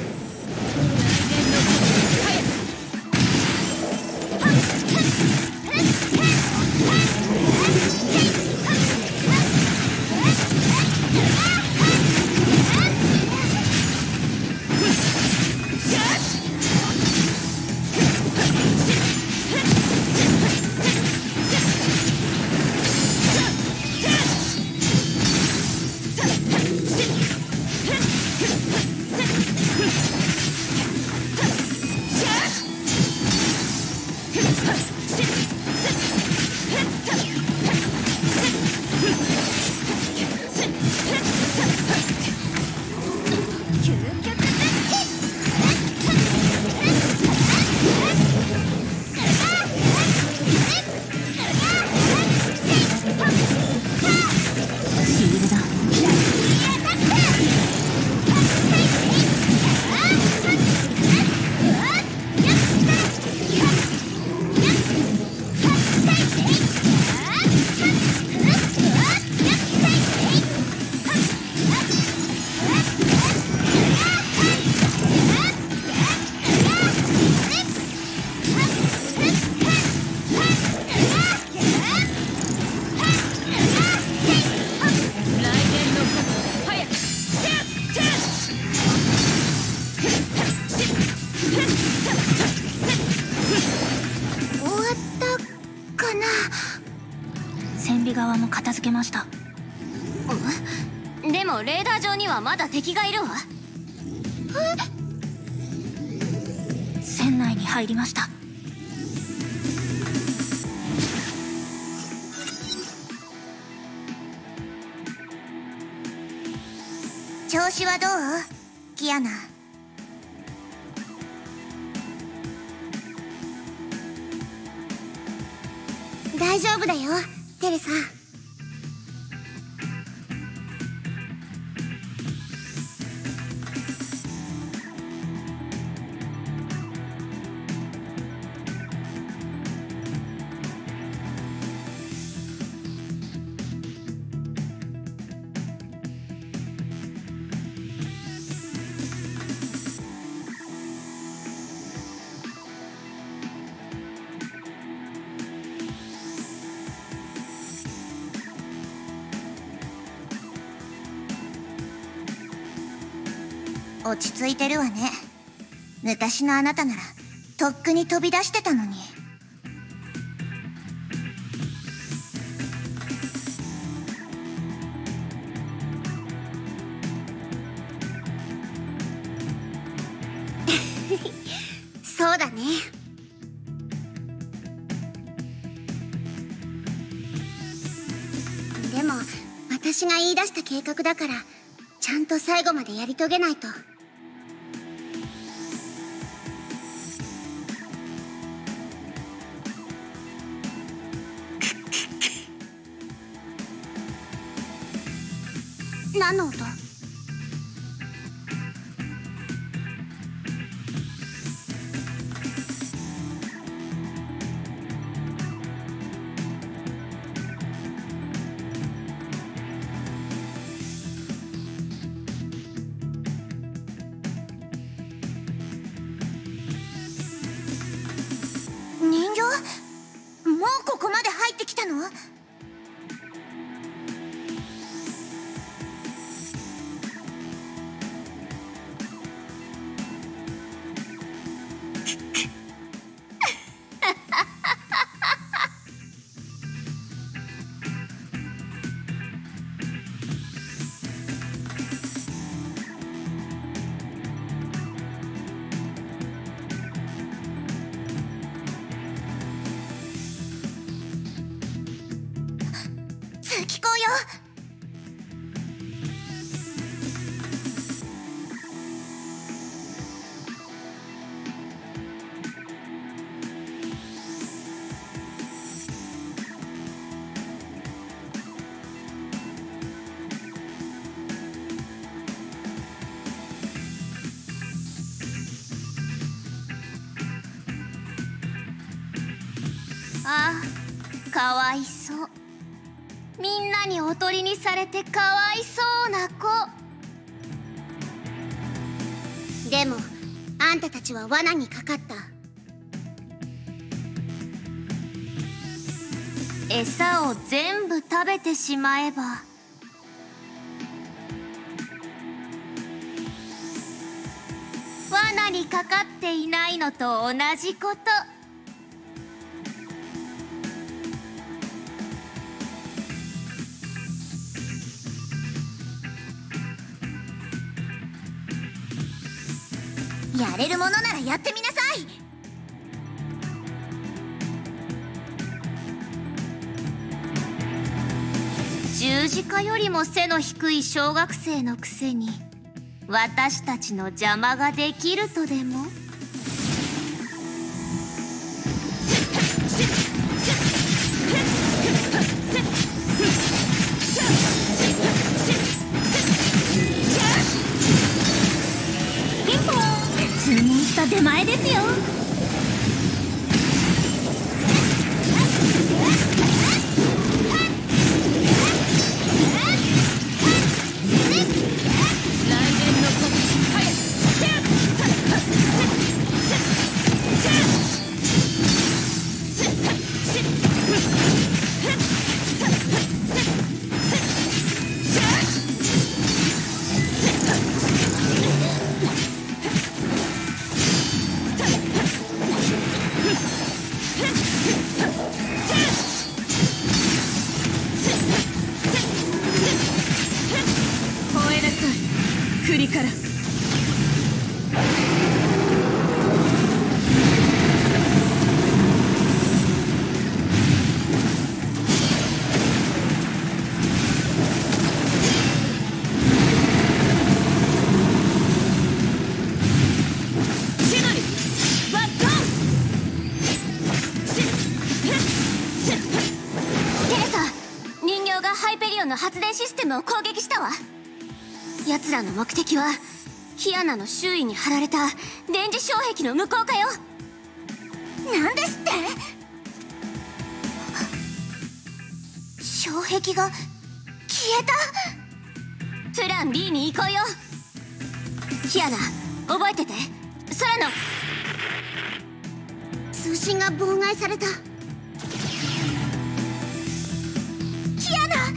片付けました。
でもレーダー上にはまだ敵がいるわ。
船内に入りました。
調子はどう？キアナ。大丈夫だよ、テレサ。落ち着いてるわね。昔のあなたならとっくに飛び出してたのに。そうだね。でも私が言い出した計画だから、ちゃんと最後までやり遂げないと。何の音？
人形？もうここまで入ってきたの？
ああ、かわいそう。みんなにおとりにされてかわいそうな子。
でもあんたたちは罠にかかった。
餌を全部食べてしまえば罠にかかっていないのと同じこと。
やれるものならやってみなさい。
十字架よりも背の低い小学生のくせに私たちの邪魔ができるとでも？
ピンポン、注文した出前ですよ。
栗から
の発電システムを攻撃したわ。奴らの目的はキアナの周囲に張られた電磁障壁の向こうかよ。
なんですって？障壁が消えた？
プラン B に行こうよ。キアナ、覚えてて。空の
通信が妨害された。
キアナ！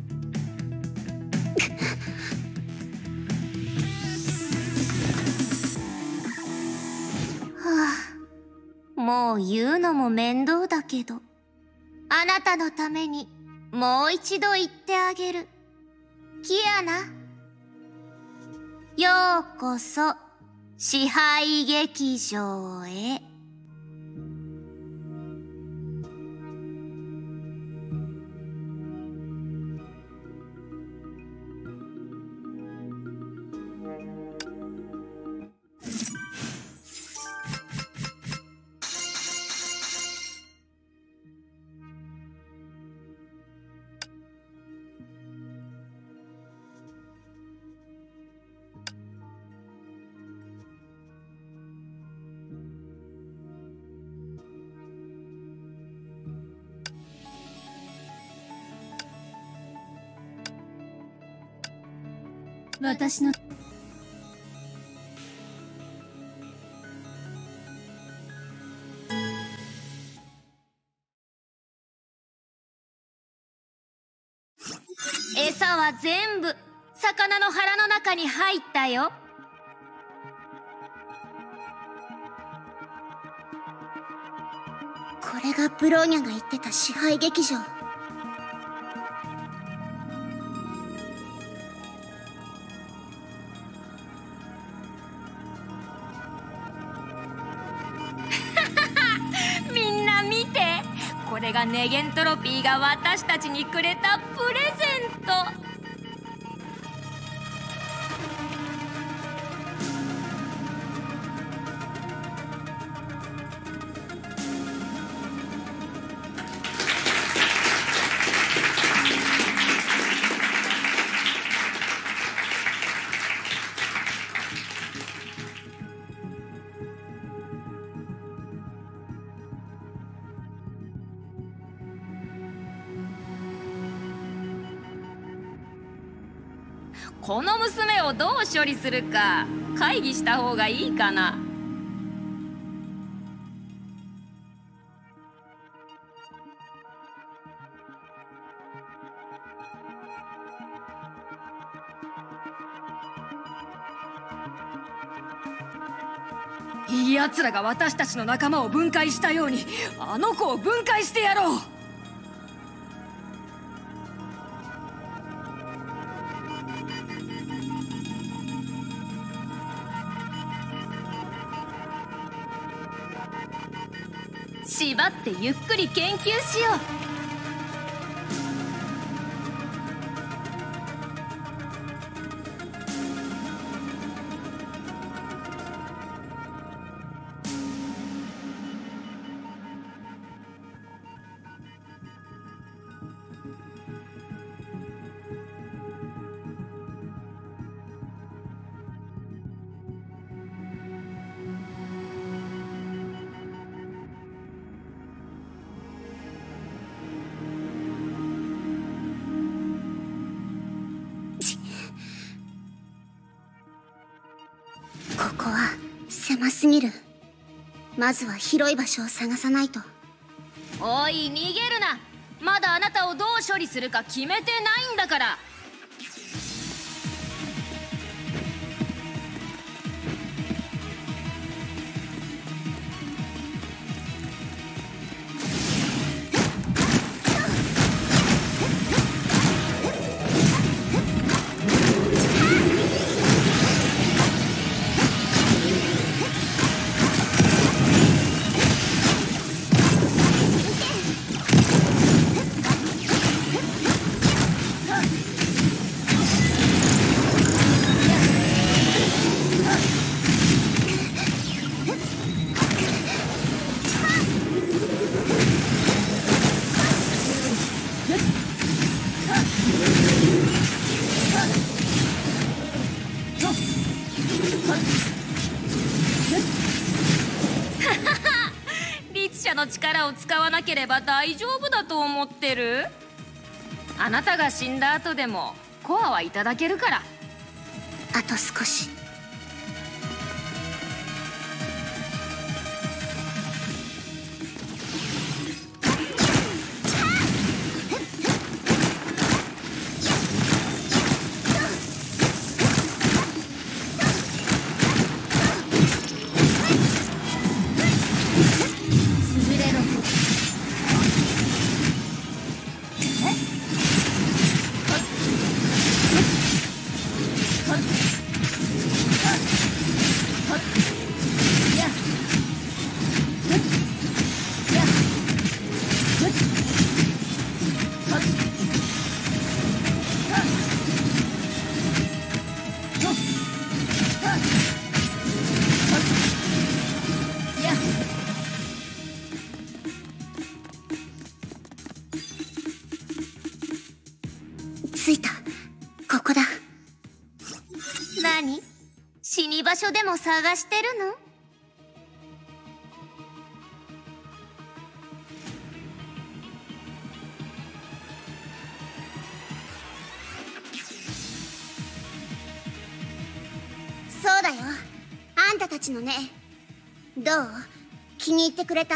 もう言うのも面倒だけど、あなたのためにもう一度言ってあげる。キアナ、ようこそ支配劇場へ。
私の
餌は全部魚の腹の中に入ったよ。
これがブローニャが言ってた支配劇場。
みんな見て、これがネゲントロピーが私たちにくれたプレゼント。
この娘をどう処理するか会議した方がいいかな。奴らが私たちの仲間を分解したようにあの子を分解してやろう。縛ってゆっくり研究しよう。
ここは狭すぎる。まずは広い場所を探さないと。
おい、逃げるな。まだあなたをどう処理するか決めてないんだから。律者の力を使わなければ大丈夫だと思ってる？あなたが死んだ後でもコアはいただけるから。
あと少し。着いた。ここだ。
何？死に場所でも探してるの？
そうだよ。あんたたちのね。どう？気に入ってくれた？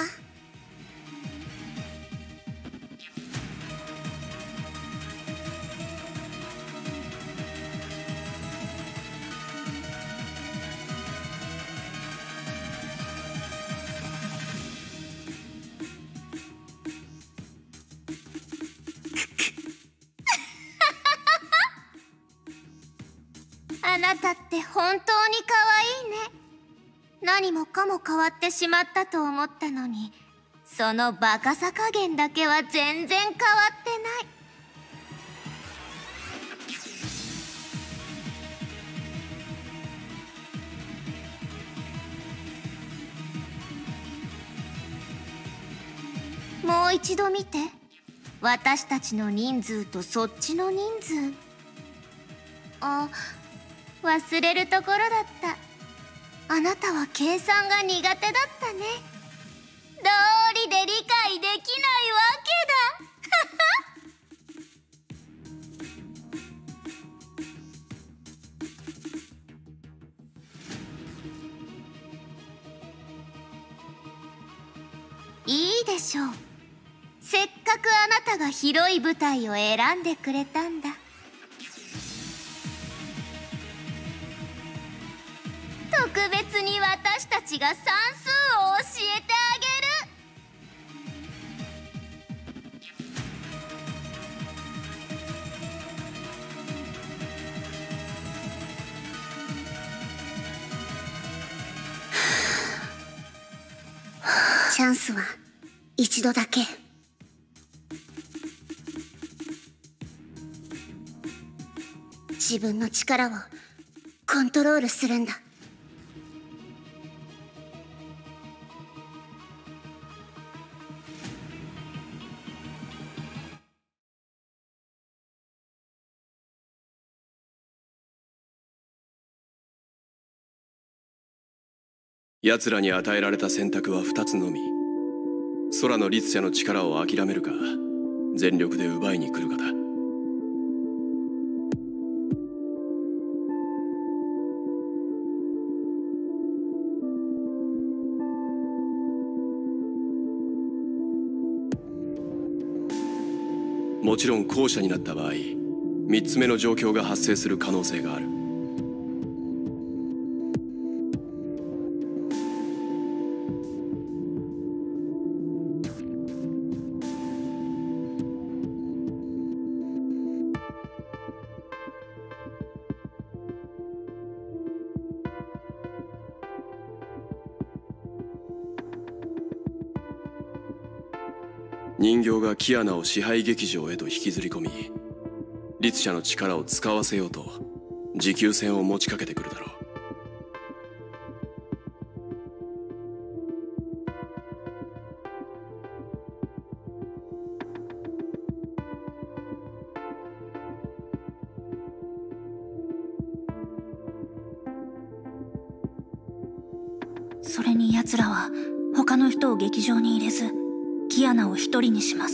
あなたって本当に可愛いね。何もかも変わってしまったと思ったのに、そのバカさ加減だけは全然変わってない。もう一度見て。私たちの人数とそっちの人数。あ、忘れるところだった。あなたは計算が苦手だったね。道理で理解できないわけだ。
しょう。せっかくあなたが広い舞台を選んでくれたんだ。特別に私たちが算数を教えてあげる。チャンスは一度だけ。自分の力をコントロールするんだ。
奴らに与えられた選択は二つのみ。空の律者の力を諦めるか、全力で奪いに来るかだ。もちろん後者になった場合、三つ目の状況が発生する可能性がある。人形がキアナを支配劇場へと引きずり込み、律者の力を使わせようと持久戦を持ちかけてくるだろう。
それに奴らは他の人を劇場に入れず、キアナを一人にします。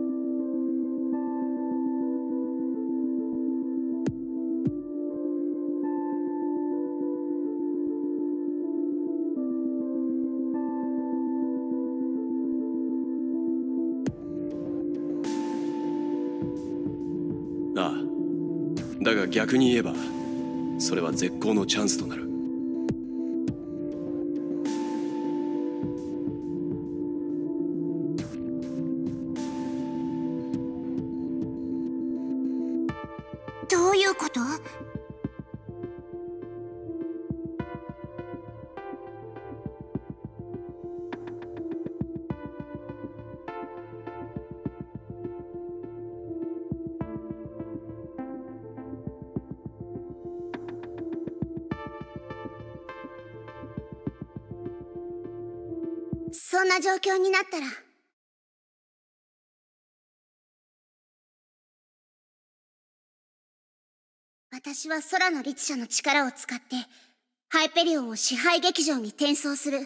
ああ、だが逆に言えばそれは絶好のチャンスとなる。
どういうこと？
そんな状況になったら、私は空の律者の力を使ってハイペリオンを支配劇場に転送する。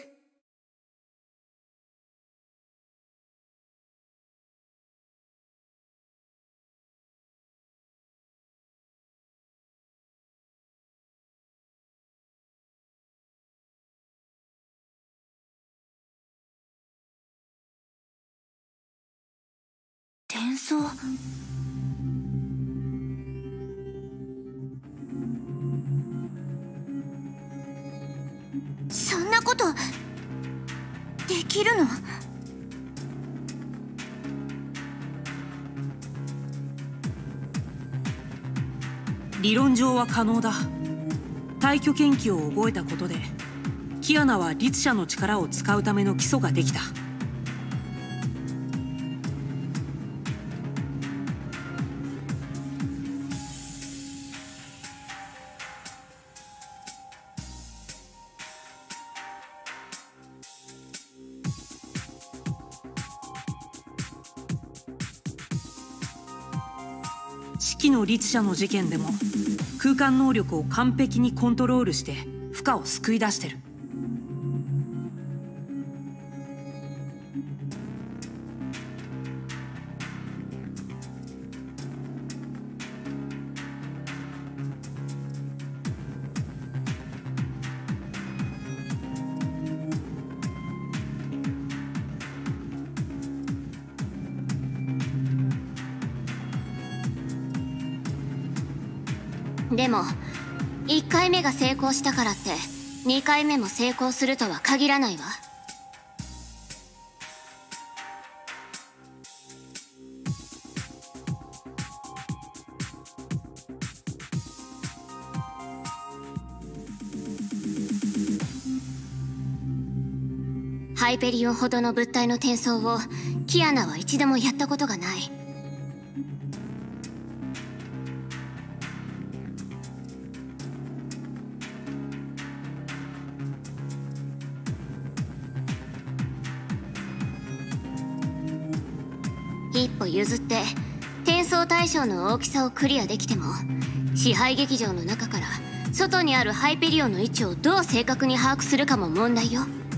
転送。
そんなことできるの？
理論上は可能だ。退去研究を覚えたことでキアナは律者の力を使うための基礎ができた。四季の律者の事件でも空間能力を完璧にコントロールして負荷を救い出してる。
でもいっかいめが成功したからってにかいめも成功するとは限らないわ。ハイペリオンほどの物体の転送をキアナは一度もやったことがない。一歩譲って転送対象の大きさをクリアできても、支配劇場の中から外にあるハイペリオンの位置をどう正確に把握するかも問題よ。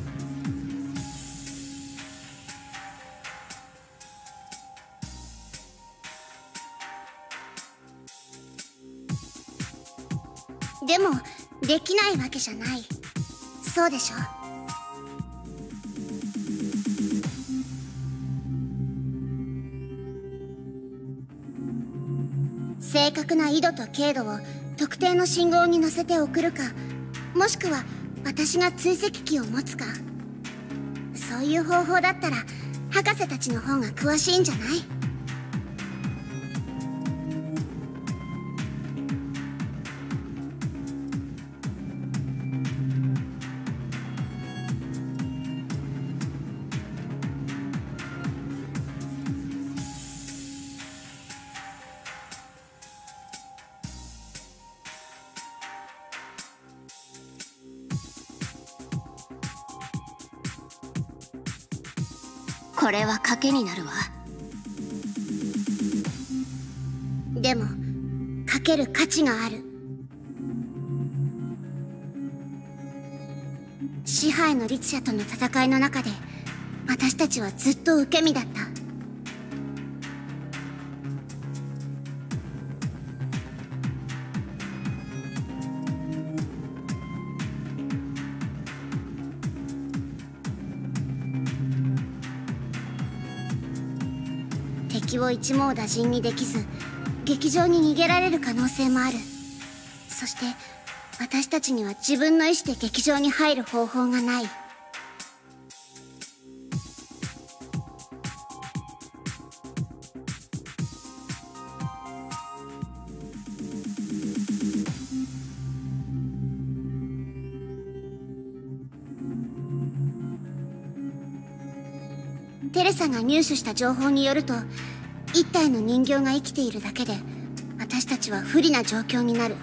でもできないわけじゃない。そうでしょ。正確な緯度と経度を特定の信号に乗せて送るか、もしくは私が追跡機を持つか。そういう方法だったら博士たちの方が詳しいんじゃない？
これは賭けになるわ。
でもかける価値がある。支配の律者との戦いの中で私たちはずっと受け身だった。敵を一網打尽にできず劇場に逃げられる可能性もある。そして私たちには自分の意思で劇場に入る方法がない。テレサが入手した情報によると、一体の人形が生きているだけで私たちは不利な状況になる。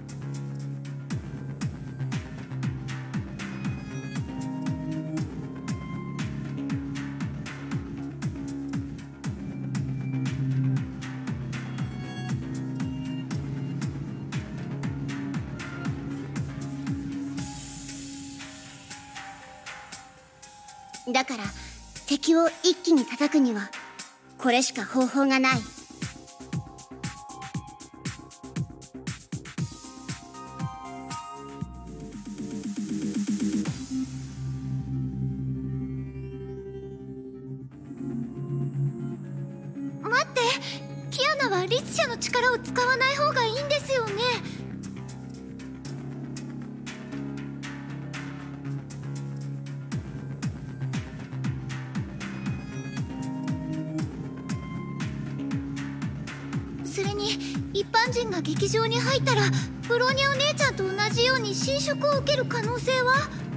だから敵を一気に叩くにはこれしか方法がない。
待って、キアナは律者の力を使わない方がいいんですよね。それに一般人が劇場に入ったらブローニャお姉ちゃんと同じように侵食を受ける可能性は？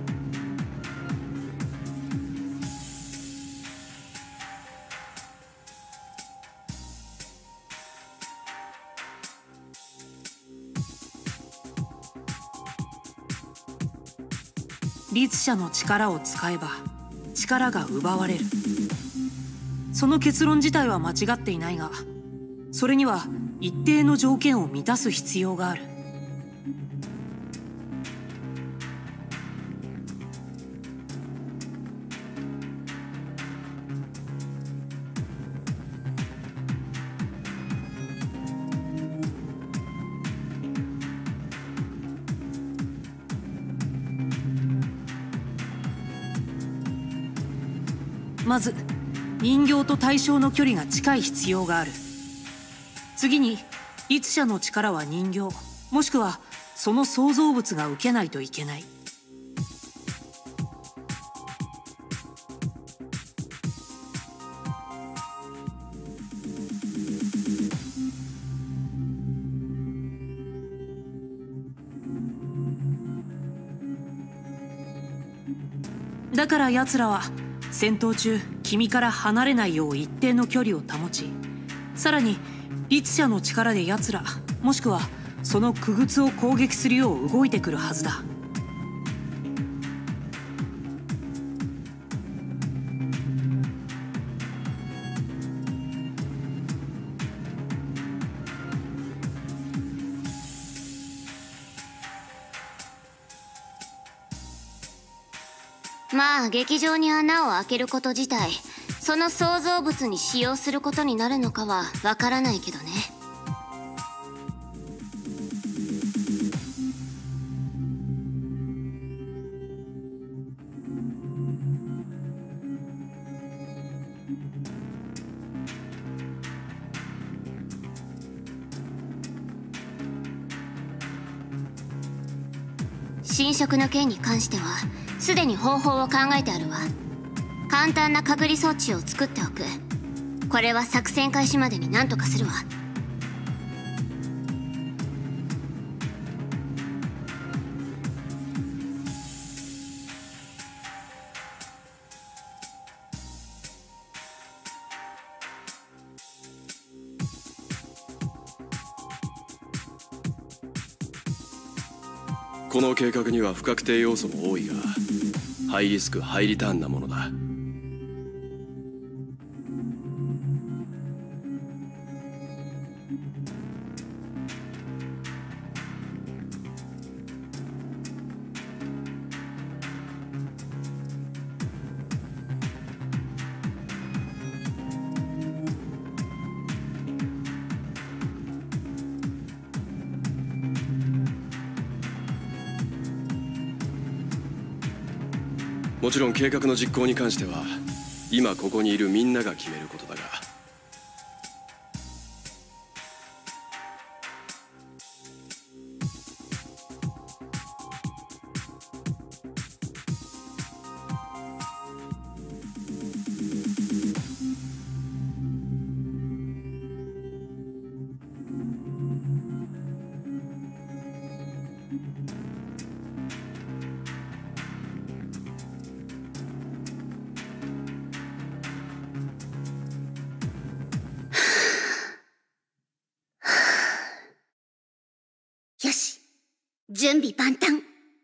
律者の力を使えば力が奪われる。その結論自体は間違っていないが、それには一定の条件を満たす必要がある。まず人形と対象の距離が近い必要がある。次に律者の力は人形、 もしくはその創造物が受けないといけない。だから奴らは戦闘中君から離れないよう一定の距離を保ち、さらに律者の力で奴らもしくはその傀儡を攻撃するよう動いてくるはずだ。
まあ劇場に穴を開けること自体その創造物に使用することになるのかはわからないけどね。侵食の件に関してはすでに方法を考えてあるわ。簡単な隔離装置を作っておく。これは作戦開始までに何とかするわ。
この計画には不確定要素も多いが、ハイリスクハイリターンなものだ。もちろん計画の実行に関しては今ここにいるみんなが決めることだが、
よし、準備万端。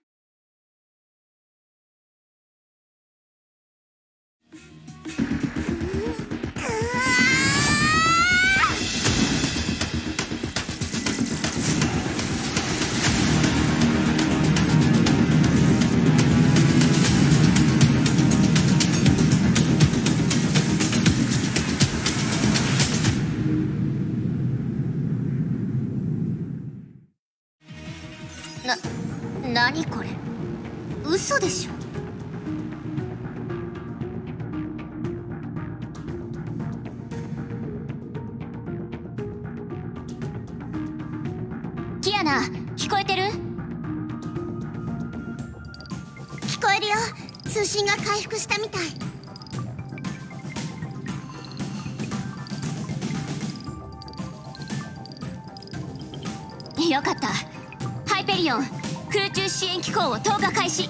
な、何これ？嘘でしょ。キアナ、聞こえてる？
聞こえるよ。通信が回復したみたい。
よかった。ハイペリオン、空中支援機構を投下開始。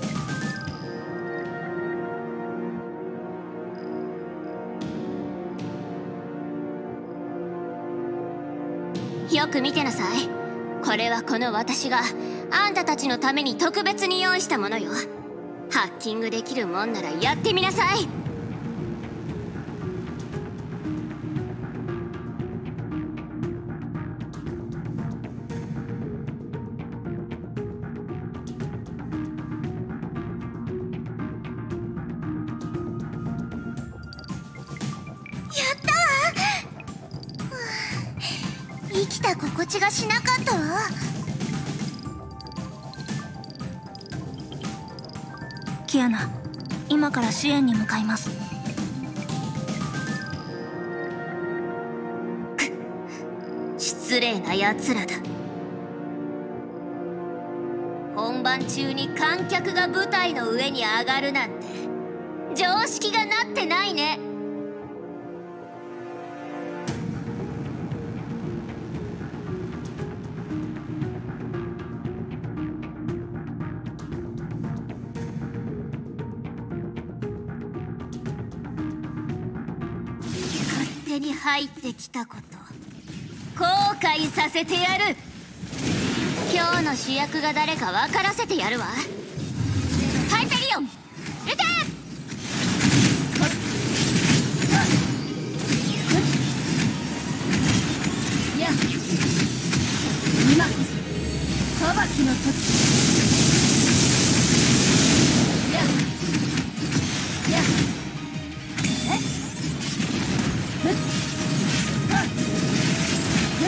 よく見てなさい。これはこの私があんたたちのために特別に用意したものよ。ハッキングできるもんならやってみなさい。
生きた心地がしなかったわ。キアナ、今から支援に向かいます。
失礼な奴らだ。 番中に観客が舞台の上に上がるなんて常識がなってないね。勝手に入ってきたこと後悔させてやる。今日の主役が誰か分からせてやるわ。ハイペリオン撃て。いや今こそ裁きの時。いやいやえっふっはっふっ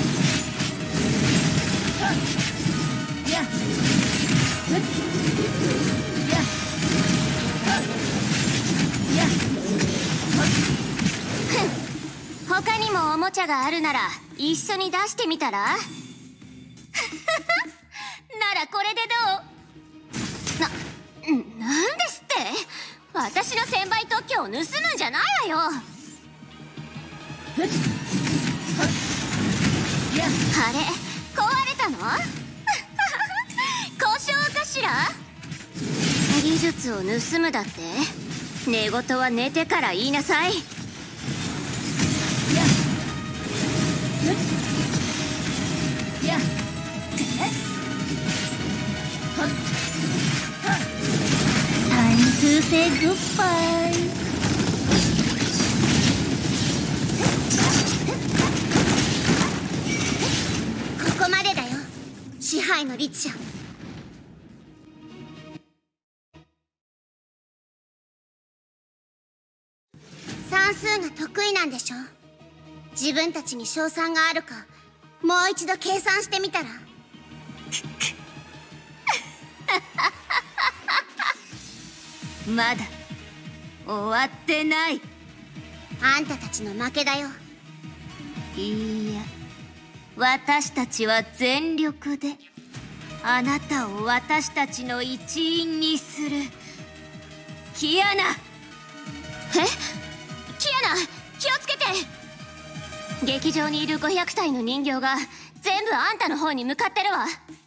はっいやふっいやはっいやはっふん。他にもおもちゃがあるなら一緒に出してみたらならこれでどうな、なんですって。私の専売特許を盗むんじゃないわよ。ふっはっいやあれ壊れたの故障かしら。技術を盗むだって。寝言は寝てから言いなさい。いやふっいやえはっはっタイムトゥーセイグッバイ。
ここまでだよ支配の律者。算数が得意なんでしょ。自分たちに勝算があるかもう一度計算してみたら。
まだ終わってない。
あんたたちの負けだよ。
いいや私たちは全力であなたを私たちの一員にする。キアナ。えキアナ気をつけて。劇場にいるごひゃく体の人形が全部あんたの方に向かってるわ。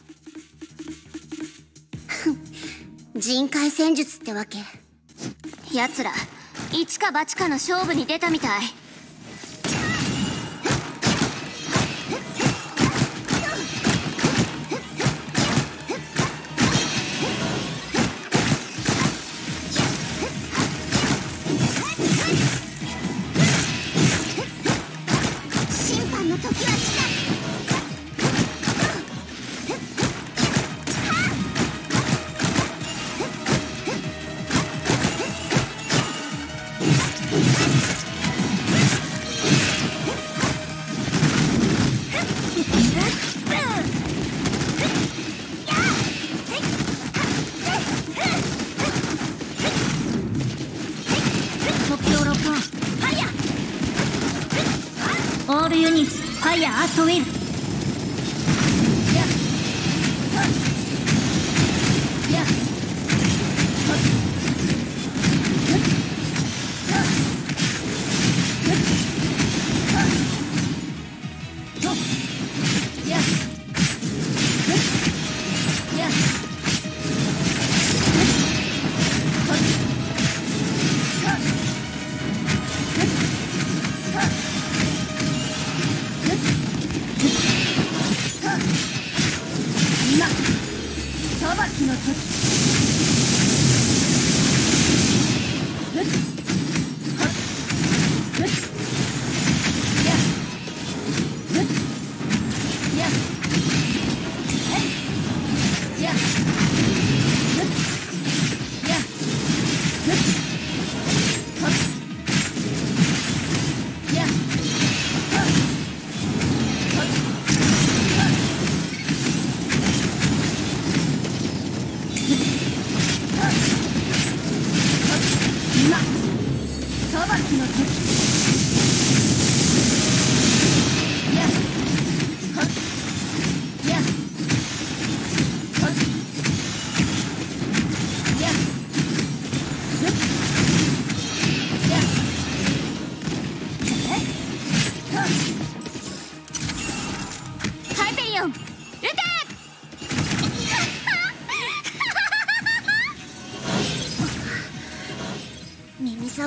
人海戦術ってわけ。
奴ら一か八かの勝負に出たみたい。
オールユニットファイヤーアットウィル。
や。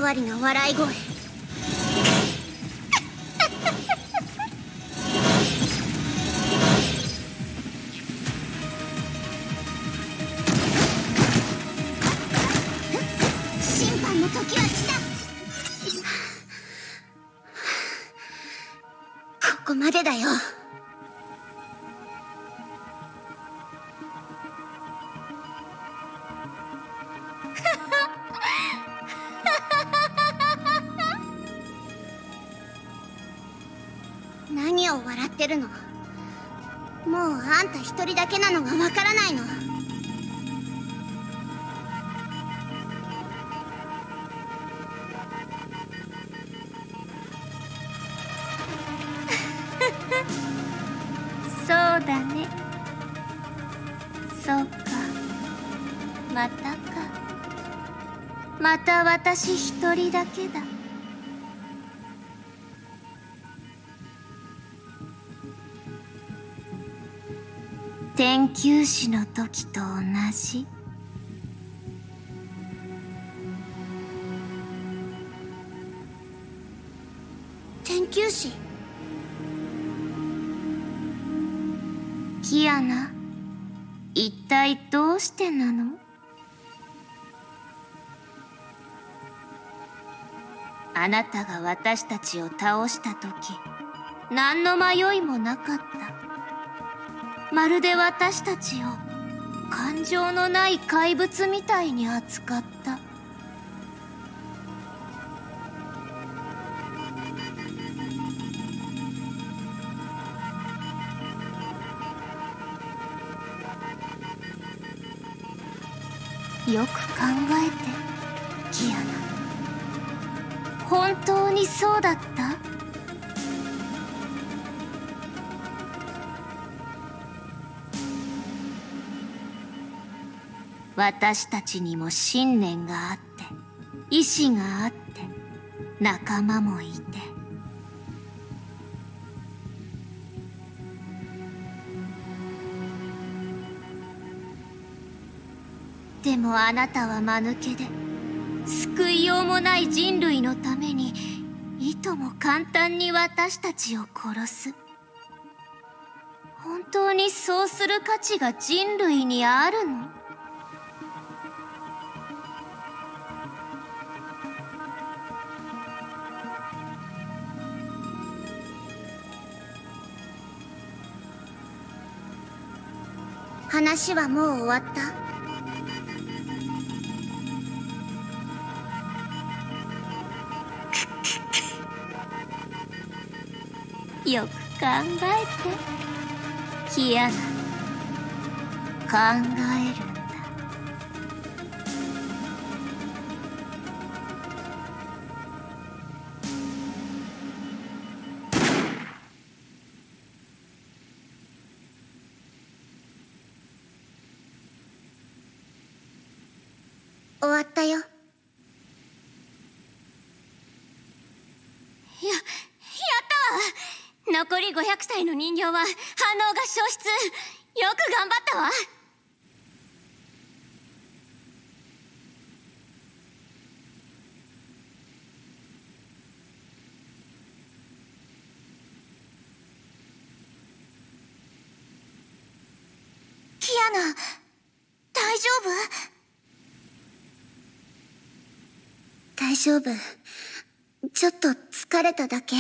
障りな笑い声。審判の時は来た。ここまでだよ。何を笑ってるの？もうあんた一人だけなのがわからないの？
そうだね。そうか。またか。また私一人だけだ。天球師の時と同じ。
天球師？
キアナ、一体どうしてなの？あなたが私たちを倒した時、何の迷いもなかった。まるで私たちを感情のない怪物みたいに扱った。よく考えて、キアナ。本当にそうだった？私たちにも信念があって、意志があって、仲間もいて。でもあなたは間抜けで、救いようもない人類のために、いとも簡単に私たちを殺す。本当にそうする価値が人類にあるの？
話はもう終わった？
よく考えて、キアナ。考えるんだ。
終わったよ。や、や
ったわ。残りごひゃくさいの人形は反応が消失。よく頑張ったわ。
キアナ、大丈夫？
大丈夫。ちょっと疲れただけ。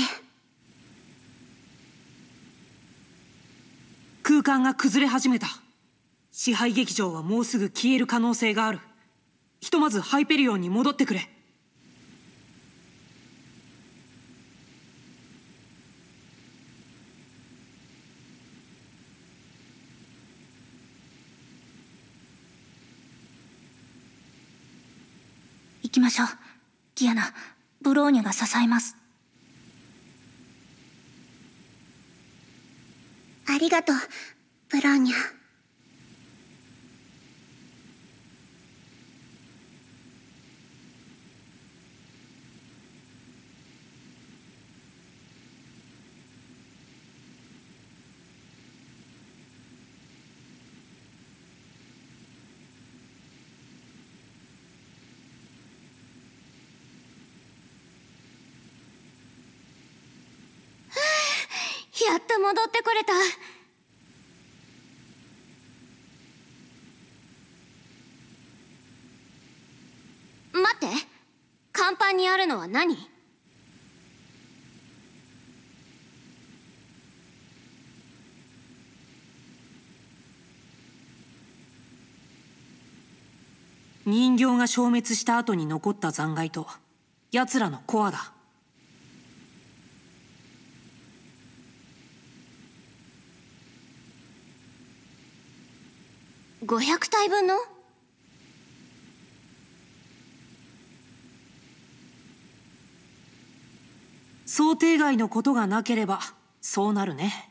空間が崩れ始めた。支配劇場はもうすぐ消える可能性がある。ひとまずハイペリオンに戻ってくれ。
行きましょう。キアナ、ブローニャが支えます。
ありがとう、ブローニャ。
やっと戻ってこれた。待って、甲板にあるのは何？
人形が消滅した後に残った残骸と奴らのコアだ。
ごひゃくたいぶんの？
想定外のことがなければそうなるね。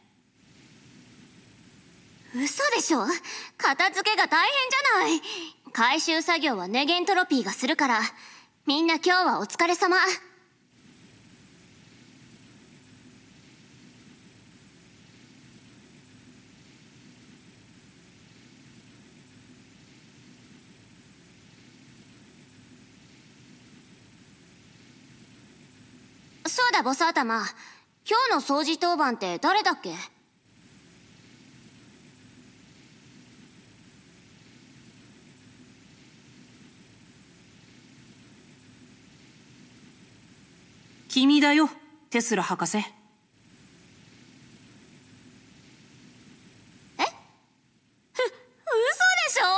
嘘でしょ？片付けが大変じゃない。回収作業はネゲントロピーがするから、みんな今日はお疲れ様。そうだ、ボス頭。今日の掃除当番って誰だっけ？
君だよ、テスラ博士。
え？ふ、嘘でしょ？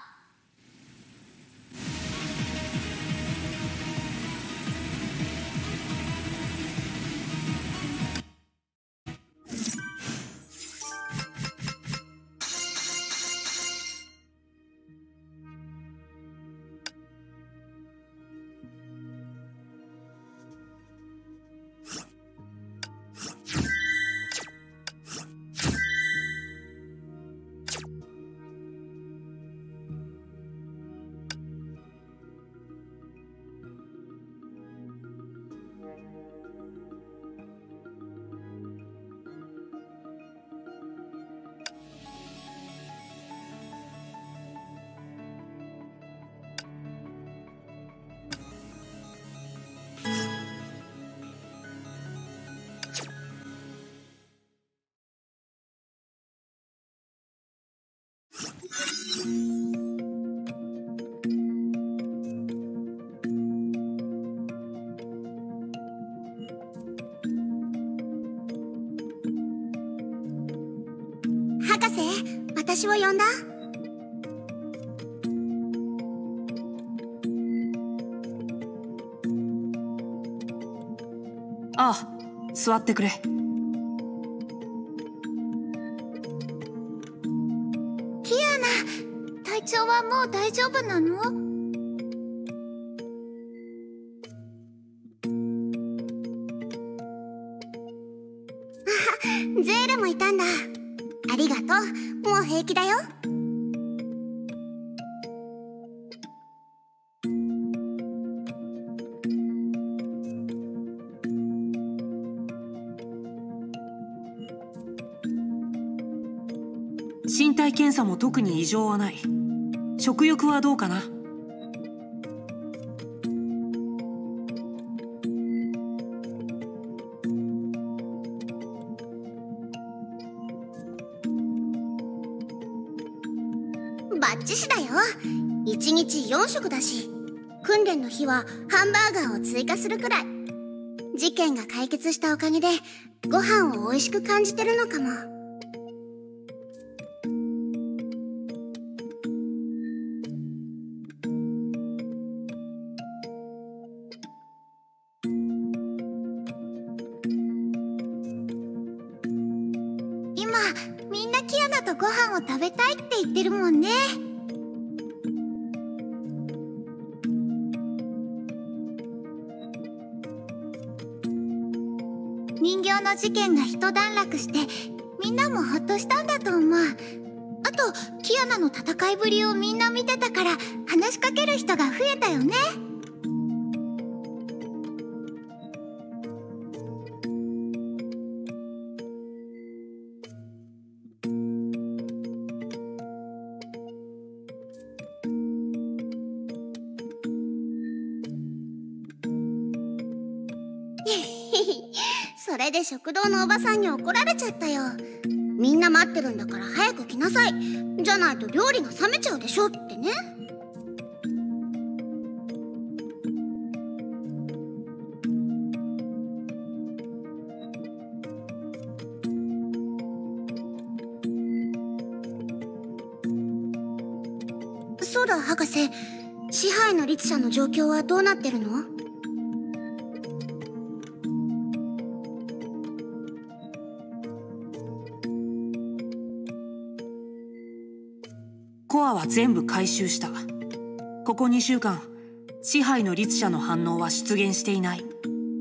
博士、私を呼んだ？
ああ、座ってくれ。
キアナ、体調はもう大丈夫なの？ゼールもいたんだ。ありがとう。もう平気だよ。
身体検査も特に異常はない。食欲はどうかな？
バッチシだよ。いちにちよんしょくだし、訓練の日はハンバーガーを追加するくらい。事件が解決したおかげでご飯を美味しく感じてるのかも。今みんなキアナとご飯を食べたいって言ってるもんね。人形の事件が一段落してみんなもほっとしたんだと思う。あとキアナの戦いぶりをみんな見てたから話しかける人が増えたよね。そそれで食堂のおばさんに怒られちゃったよ。みんな待ってるんだから早く来なさい。じゃないと料理が冷めちゃうでしょってね。そうだ、博士。支配の律者の状況はどうなってるの？
コアは全部回収した。ここにしゅうかん、支配の律者の反応は出現していない。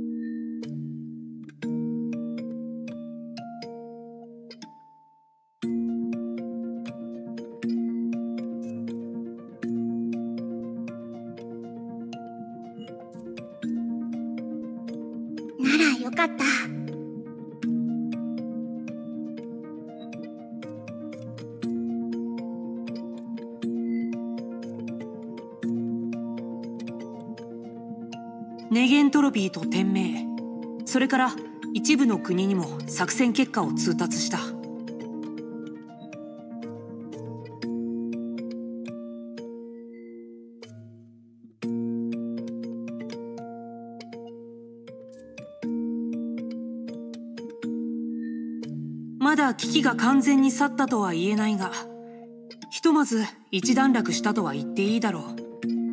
ならよかった。
ネゲントロピーと天命、それから一部の国にも作戦結果を通達した。まだ危機が完全に去ったとは言えないが、ひとまず一段落したとは言っていいだろう。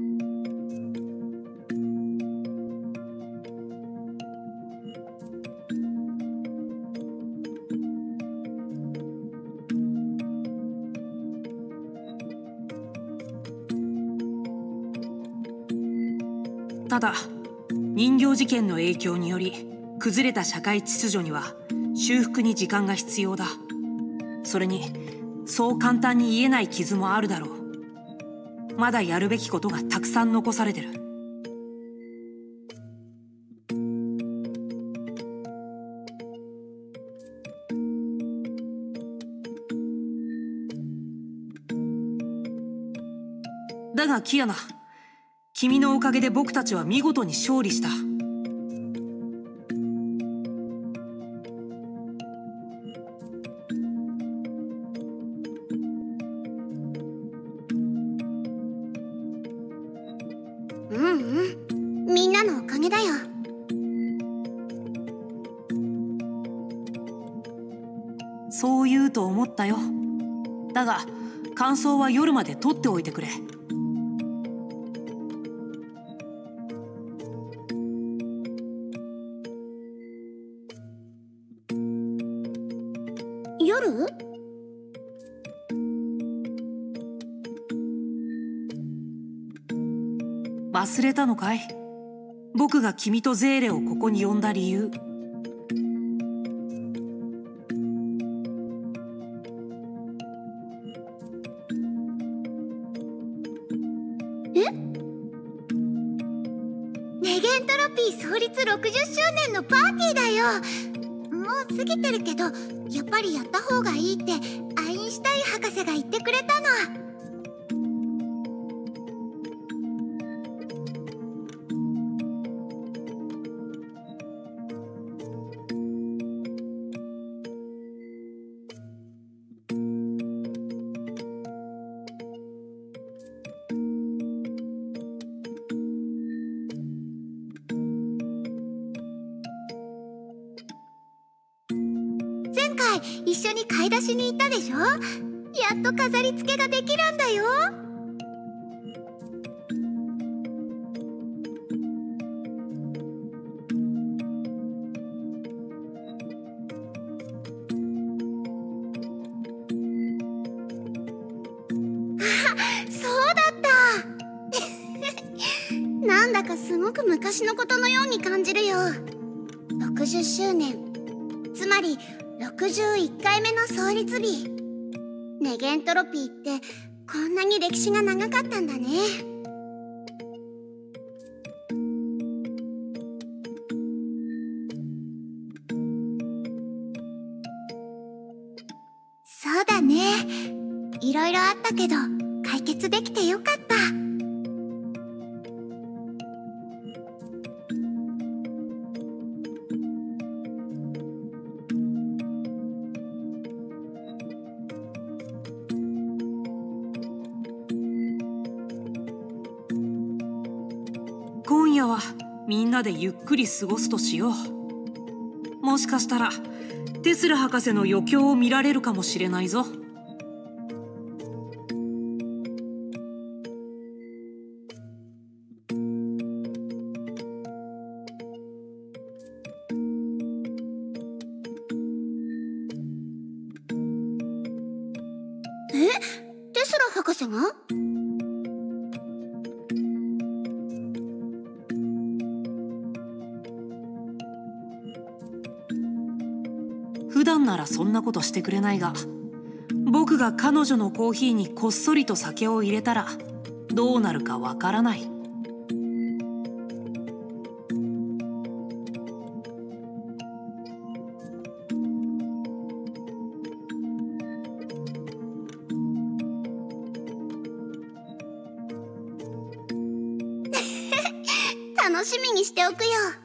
ただ、人形事件の影響により崩れた社会秩序には修復に時間が必要だ。それにそう簡単に癒えない傷もあるだろう。まだやるべきことがたくさん残されてる。だがキアナ、君のおかげで僕たちは見事に勝利した。
うんうん、みんなのおかげだよ。
そう言うと思ったよ。だが感想は夜まで取っておいてくれ。
夜？
忘れたのかい？僕が君とゼーレをここに呼んだ理由。
え？ネゲントロピー創立ろくじゅっしゅうねんのパーティーだよ。もう過ぎてるけど、やっぱりやった方がいいってアインシュタイン博士が言ってくれたの。前回一緒に買い出しに行ったでしょ。やっと飾り付けができるんだよ。そうだった。なんだかすごく昔のことのように感じるよ。ろくじゅっしゅうねん、つまりろくじゅういっかいめの創立日。ネゲントロピーってこんなに歴史が長かったんだね。そうだね。いろいろあったけど解決できてよかった。
夜はみんなでゆっくり過ごすとしよう。もしかしたらテスラ博士の余興を見られるかもしれないぞ。
え、テスラ博士が？
普段ならそんなことしてくれないが、僕が彼女のコーヒーにこっそりと酒を入れたらどうなるかわからない。
楽しみにしておくよ。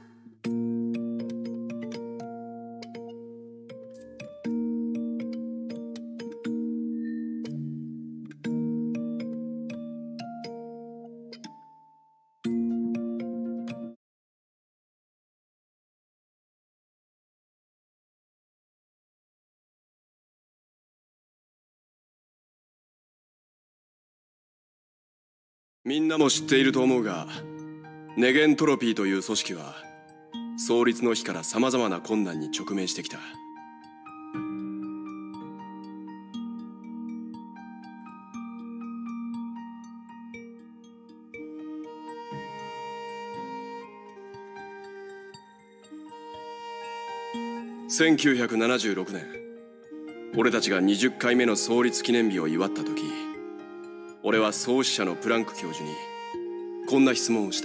みんなも知っていると思うが、ネゲントロピーという組織は創立の日からさまざまな困難に直面してきた。せんきゅうひゃくななじゅうろくねん、俺たちがにじゅっかいめの創立記念日を祝った時、俺は創始者のプランク教授にこんな質問をした。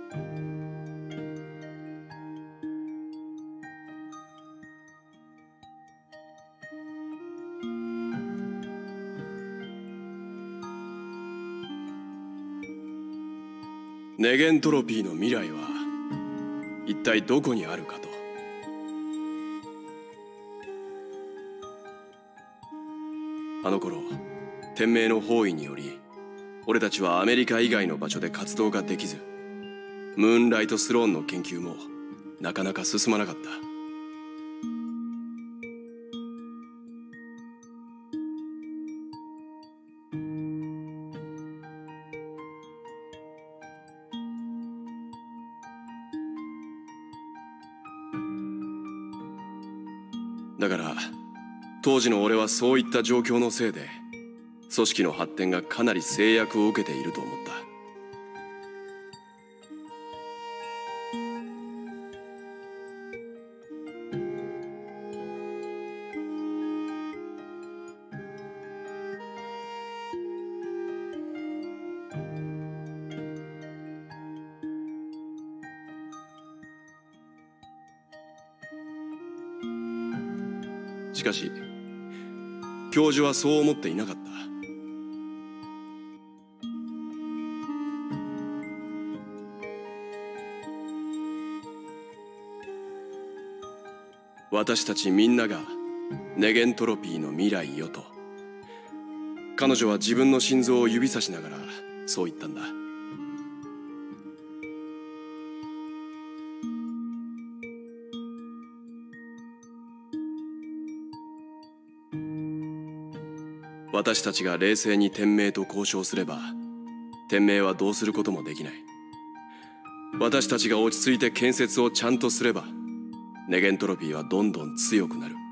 ネゲントロピーの未来は一体どこにあるかと。あの頃、天命の方位により俺たちはアメリカ以外の場所で活動ができず、ムーンライトスローンの研究もなかなか進まなかった。だから当時の俺はそういった状況のせいで組織の発展がかなり制約を受けていると思った。しかし教授はそう思っていなかった。私たちみんながネゲントロピーの未来よと。彼女は自分の心臓を指さしながらそう言ったんだ。私たちが冷静に天命と交渉すれば、天命はどうすることもできない。私たちが落ち着いて建設をちゃんとすれば、ネゲントロピーはどんどん強くなる。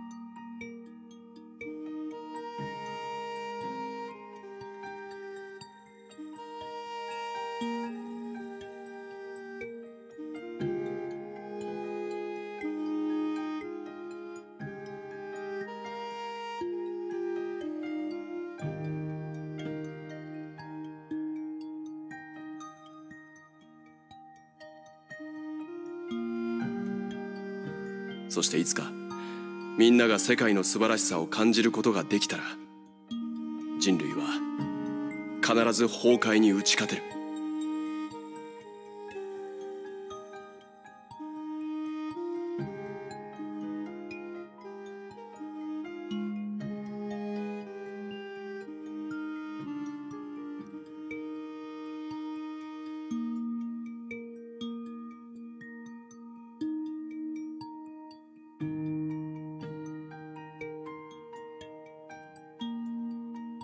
そしていつかみんなが世界の素晴らしさを感じることができたら、人類は必ず崩壊に打ち勝てる。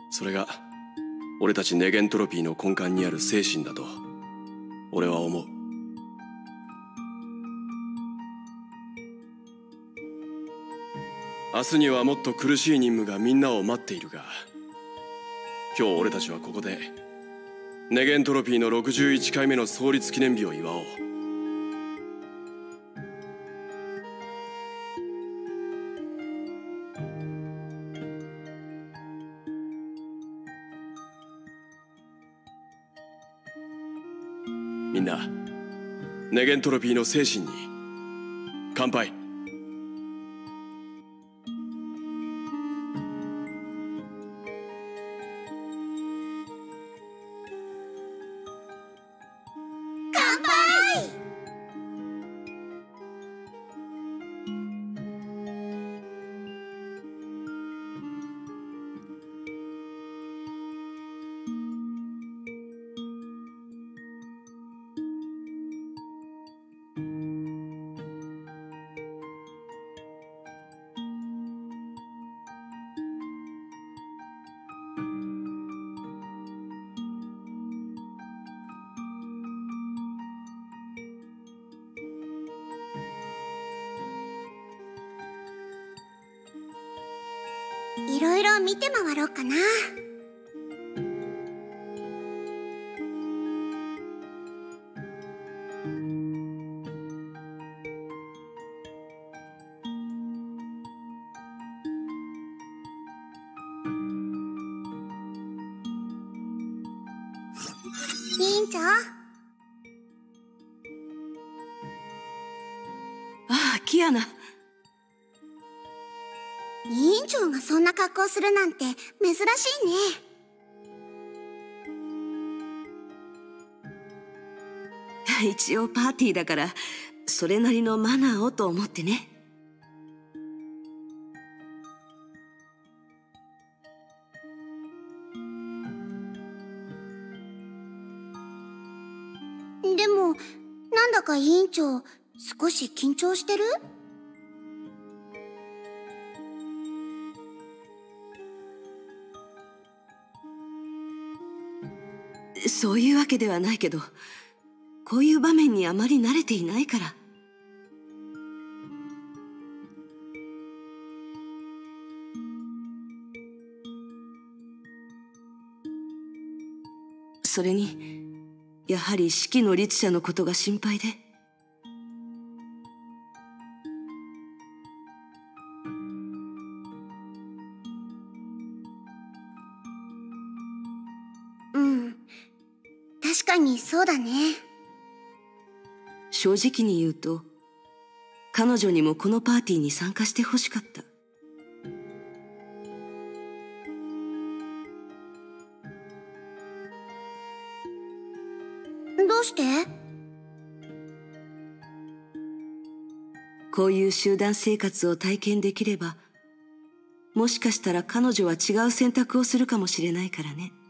それが俺たちネゲントロピーの根幹にある精神だと俺は思う。明日にはもっと苦しい任務がみんなを待っているが、今日俺たちはここでネゲントロピーのろくじゅういっかいめの創立記念日を祝おう。みんな、ネゲントロピーの精神に乾杯。
いろいろ見て回ろうかな。委員長。
ああ、キアナ。
委員長がそんな格好するなんて珍しいね。
一応パーティーだからそれなりのマナーをと思ってね。
でもなんだか委員長少し緊張してる？
そういうわけではないけど、こういう場面にあまり慣れていないから。それにやはり式の律者のことが心配で。
うん、確かにそうだね。
正直に言うと、彼女にもこのパーティーに参加してほしかった。
どうして？
こういう集団生活を体験できれば、もしかしたら彼女は違う選択をするかもしれないからね。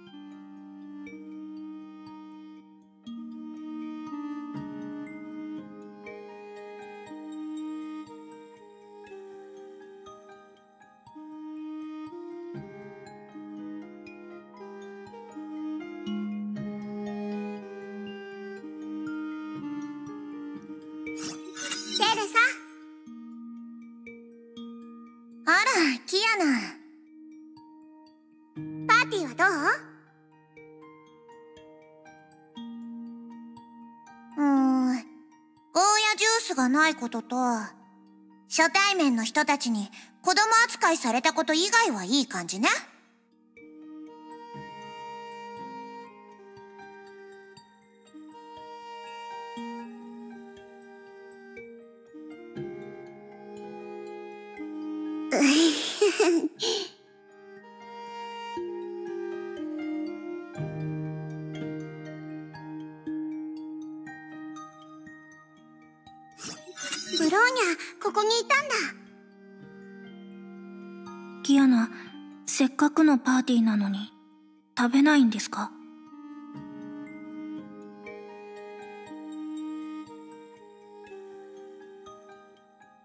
キアナ。
パーティーはど
ううーん、ゴーヤジュースがないことと、初対面の人たちに子供扱いされたこと以外はいい感じね。
ブローニャ、ここにいたんだ。
キアナ、せっかくのパーティーなのに食べないんですか？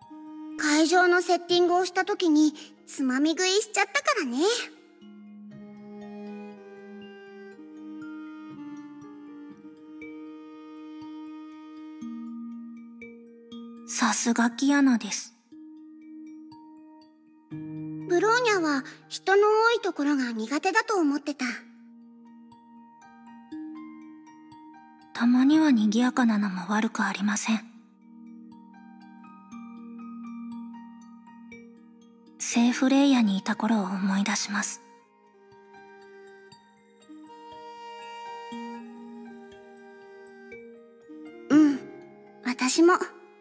会場のセッティングをした時につまみ食いしちゃったからね。
さすがキアナです。
ブローニャは人の多いところが苦手だと思ってた。
たまには賑やかなのも悪くありません。聖フレイヤにいた頃を思い出します。
うん、私も。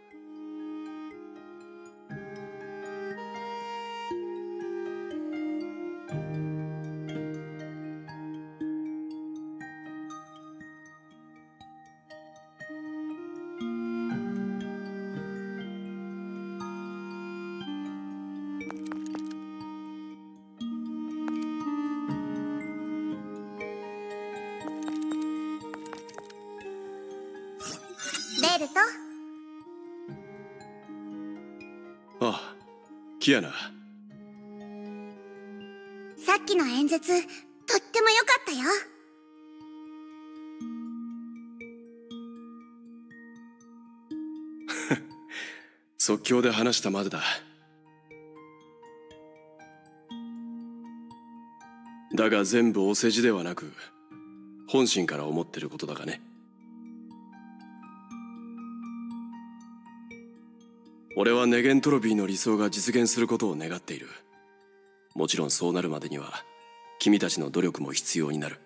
ベルト。
ああ、キアナ。
さっきの演説、とっても良かったよ。
即興で話したまでだ。だが全部お世辞ではなく、本心から思ってることだがね。俺はネゲントロピーの理想が実現することを願っている。もちろんそうなるまでには君たちの努力も必要になる。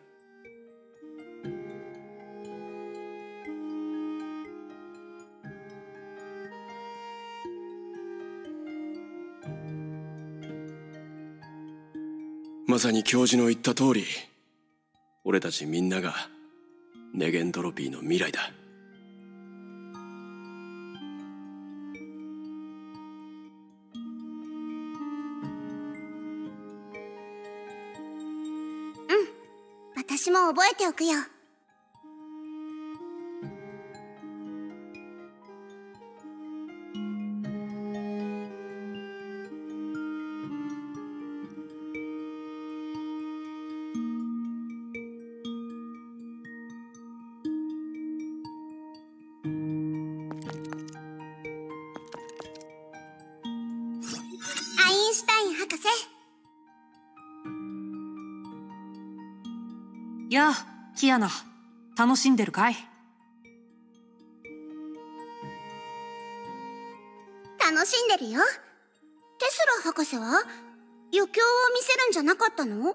まさに教授の言った通り、俺たちみんながネゲントロピーの未来だ。
私も覚えておくよ。アインシュタイン博士。
やあ、キアナ、楽しんでるかい？
楽しんでるよ。テスラ博士は余興を見せるんじゃなかったの？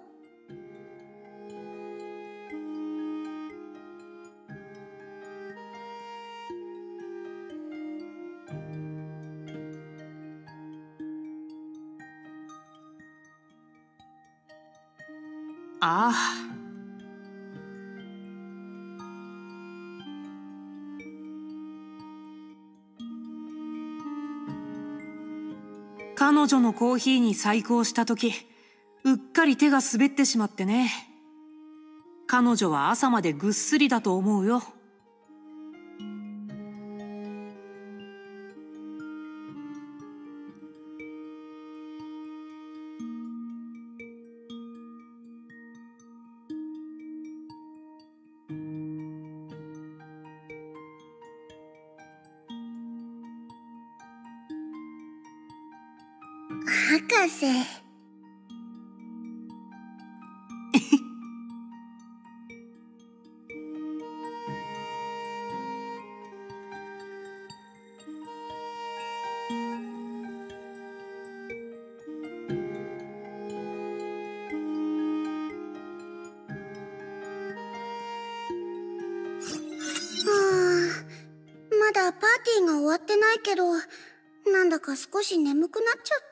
ああ。彼女のコーヒーに細工をした時、うっかり手が滑ってしまってね。彼女は朝までぐっすりだと思うよ。
博士。まだパーティーが終わってないけど、なんだか少し眠くなっちゃった。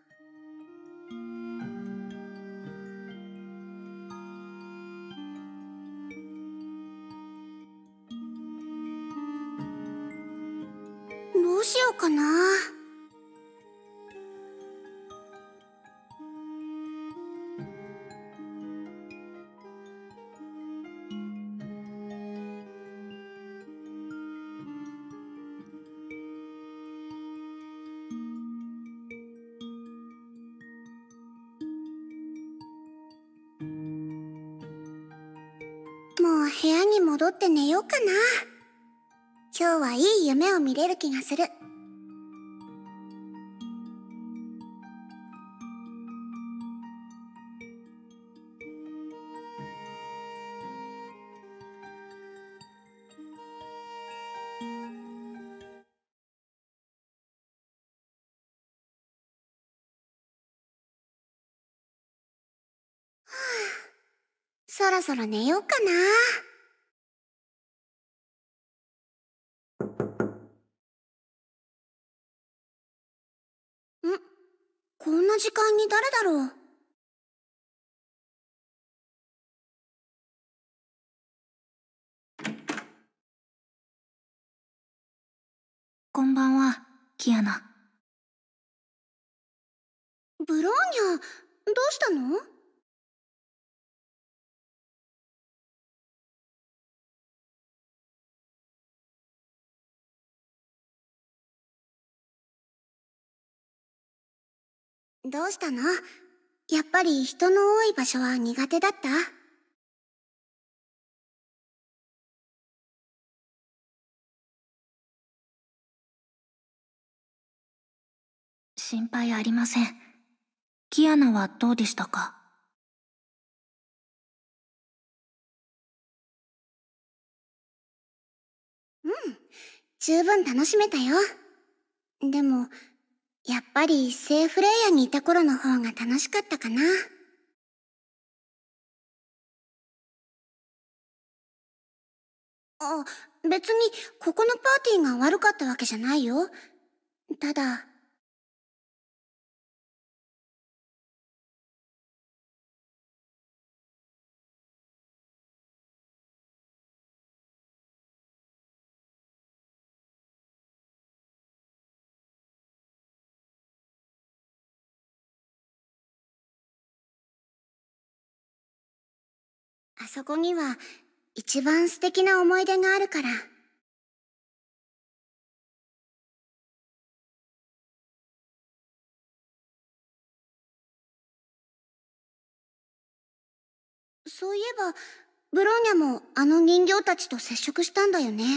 どうしようかな。もう部屋に戻って寝ようかな。今日はいい夢を見れる気がする。 そろそろ寝ようかな。ん？こんな時間に誰だろう。
こんばんは、キアナ。
ブローニャ、どうしたの？どうしたの？やっぱり人の多い場所は苦手だった？
心配ありません。キアナはどうでしたか？
うん、十分楽しめたよ。でも、やっぱり聖フレイヤにいた頃の方が楽しかったかな。あ、別にここのパーティーが悪かったわけじゃないよ。ただ、あそこには一番素敵な思い出があるから。そういえば、ブローニャもあの人形たちと接触したんだよね。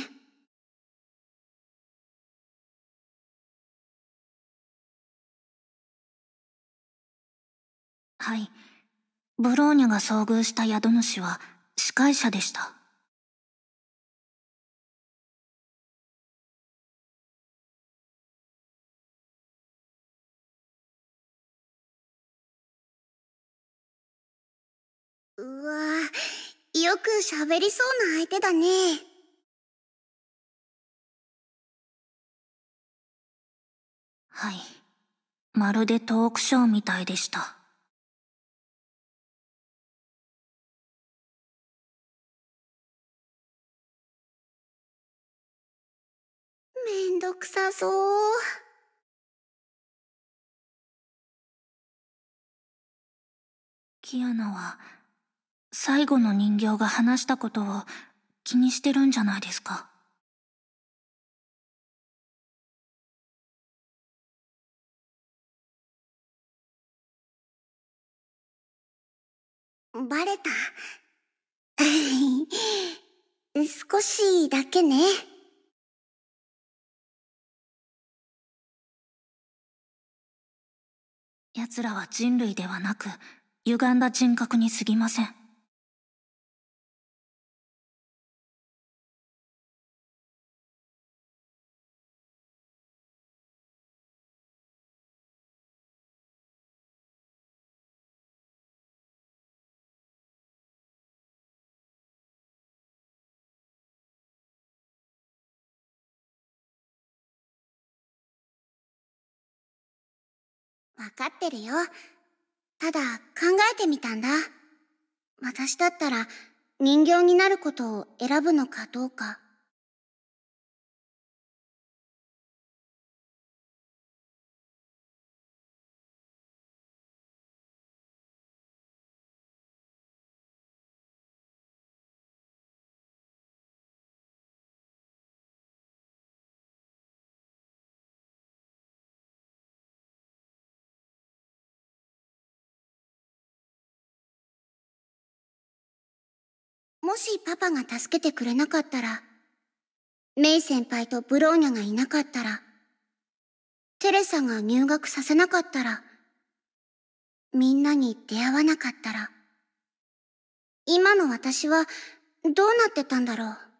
はい。ブローニャが遭遇した宿主は司会者でした。
うわぁ、よく喋りそうな相手だね。
はい。まるでトークショーみたいでした。
めんどくさそう。
キアナは最後の人形が話したことを気にしてるんじゃないですか？
バレた。少しだけね。
奴らは人類ではなく歪んだ人格に過ぎません。
わかってるよ。ただ考えてみたんだ。私だったら人形になることを選ぶのかどうか。もしパパが助けてくれなかったら、メイ先輩とブローニャがいなかったら、テレサが入学させなかったら、みんなに出会わなかったら、今の私はどうなってたんだろう。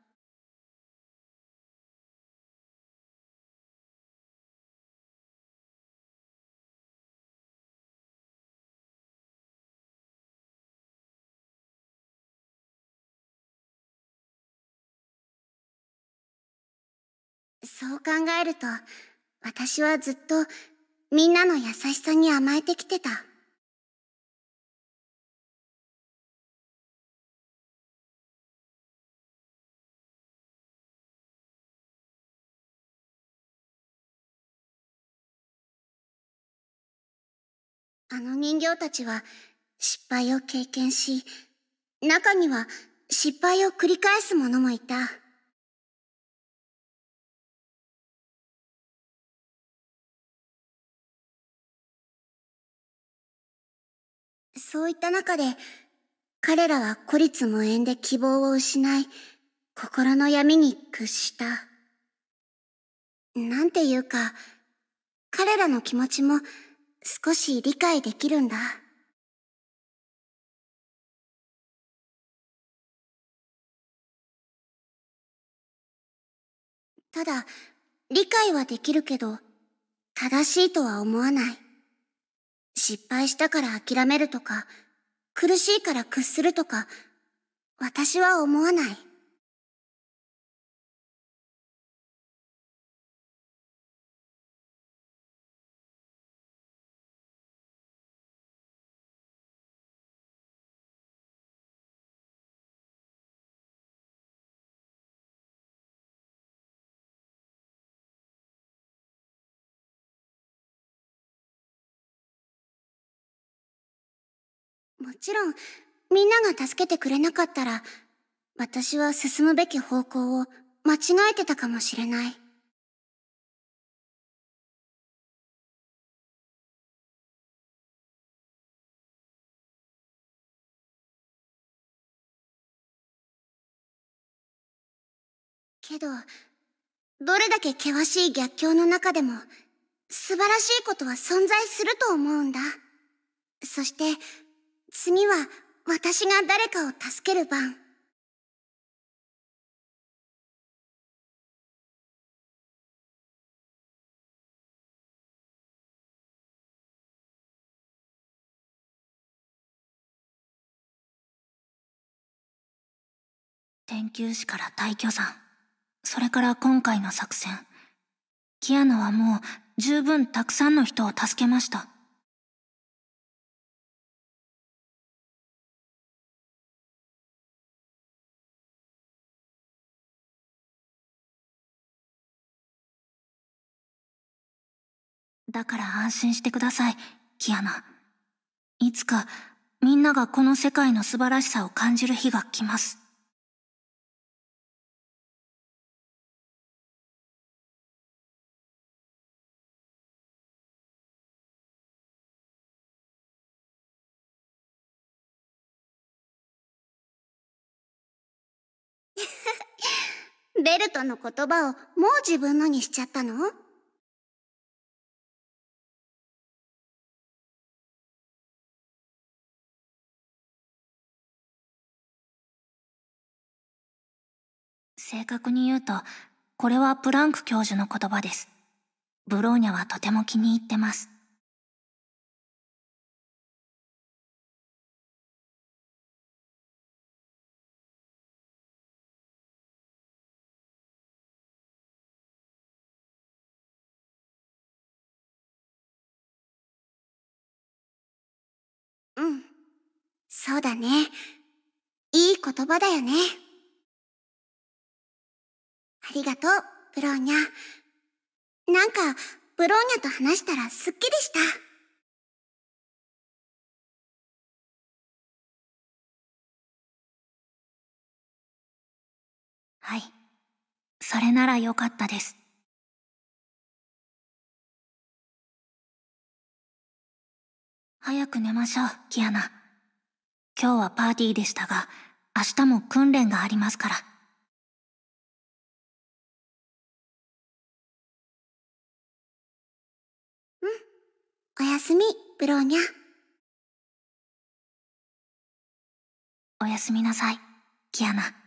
そう考えると、私はずっとみんなの優しさに甘えてきてた。あの人形たちは失敗を経験し、中には失敗を繰り返す者もいた。そういった中で、彼らは孤立無援で希望を失い、心の闇に屈した。なんていうか、彼らの気持ちも少し理解できるんだ。ただ、理解はできるけど、正しいとは思わない。失敗したから諦めるとか、苦しいから屈するとか、私は思わない。もちろん、みんなが助けてくれなかったら、私は進むべき方向を間違えてたかもしれない。けど、どれだけ険しい逆境の中でも、素晴らしいことは存在すると思うんだ。そして、次は私が誰かを助ける番。
天球師から大巨山、それから今回の作戦。キアナはもう十分たくさんの人を助けました。だから安心してください、キアナ。いつかみんながこの世界の素晴らしさを感じる日が来ます。
ベルトの言葉をもう自分のにしちゃったの？
正確に言うと、これはプランク教授の言葉です。ブローニャはとても気に入ってます。
うん。そうだね。いい言葉だよね。ありがとう、ブローニャ。なんか、ブローニャと話したらすっきりした。
はい。それならよかったです。早く寝ましょう、キアナ。今日はパーティーでしたが、明日も訓練がありますから。
うん。おやすみ、ブローニャ。
おやすみなさい、キアナ。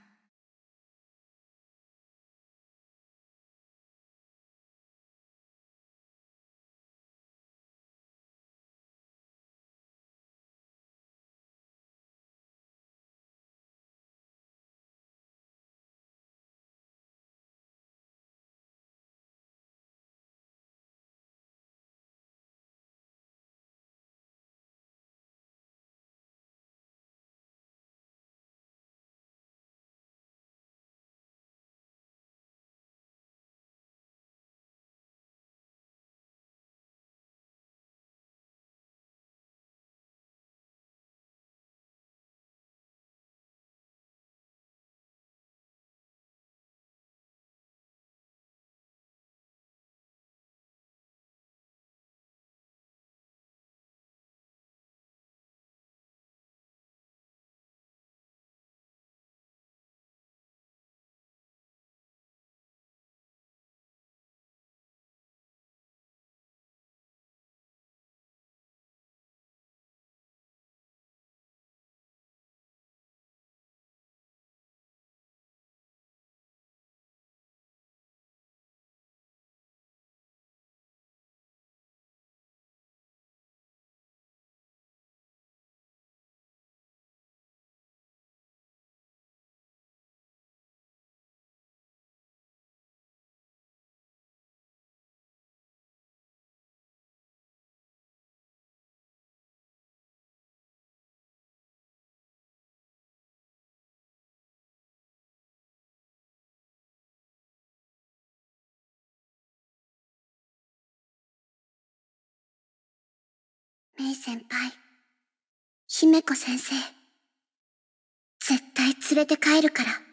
メイ先輩、姫子先生、絶対連れて帰るから。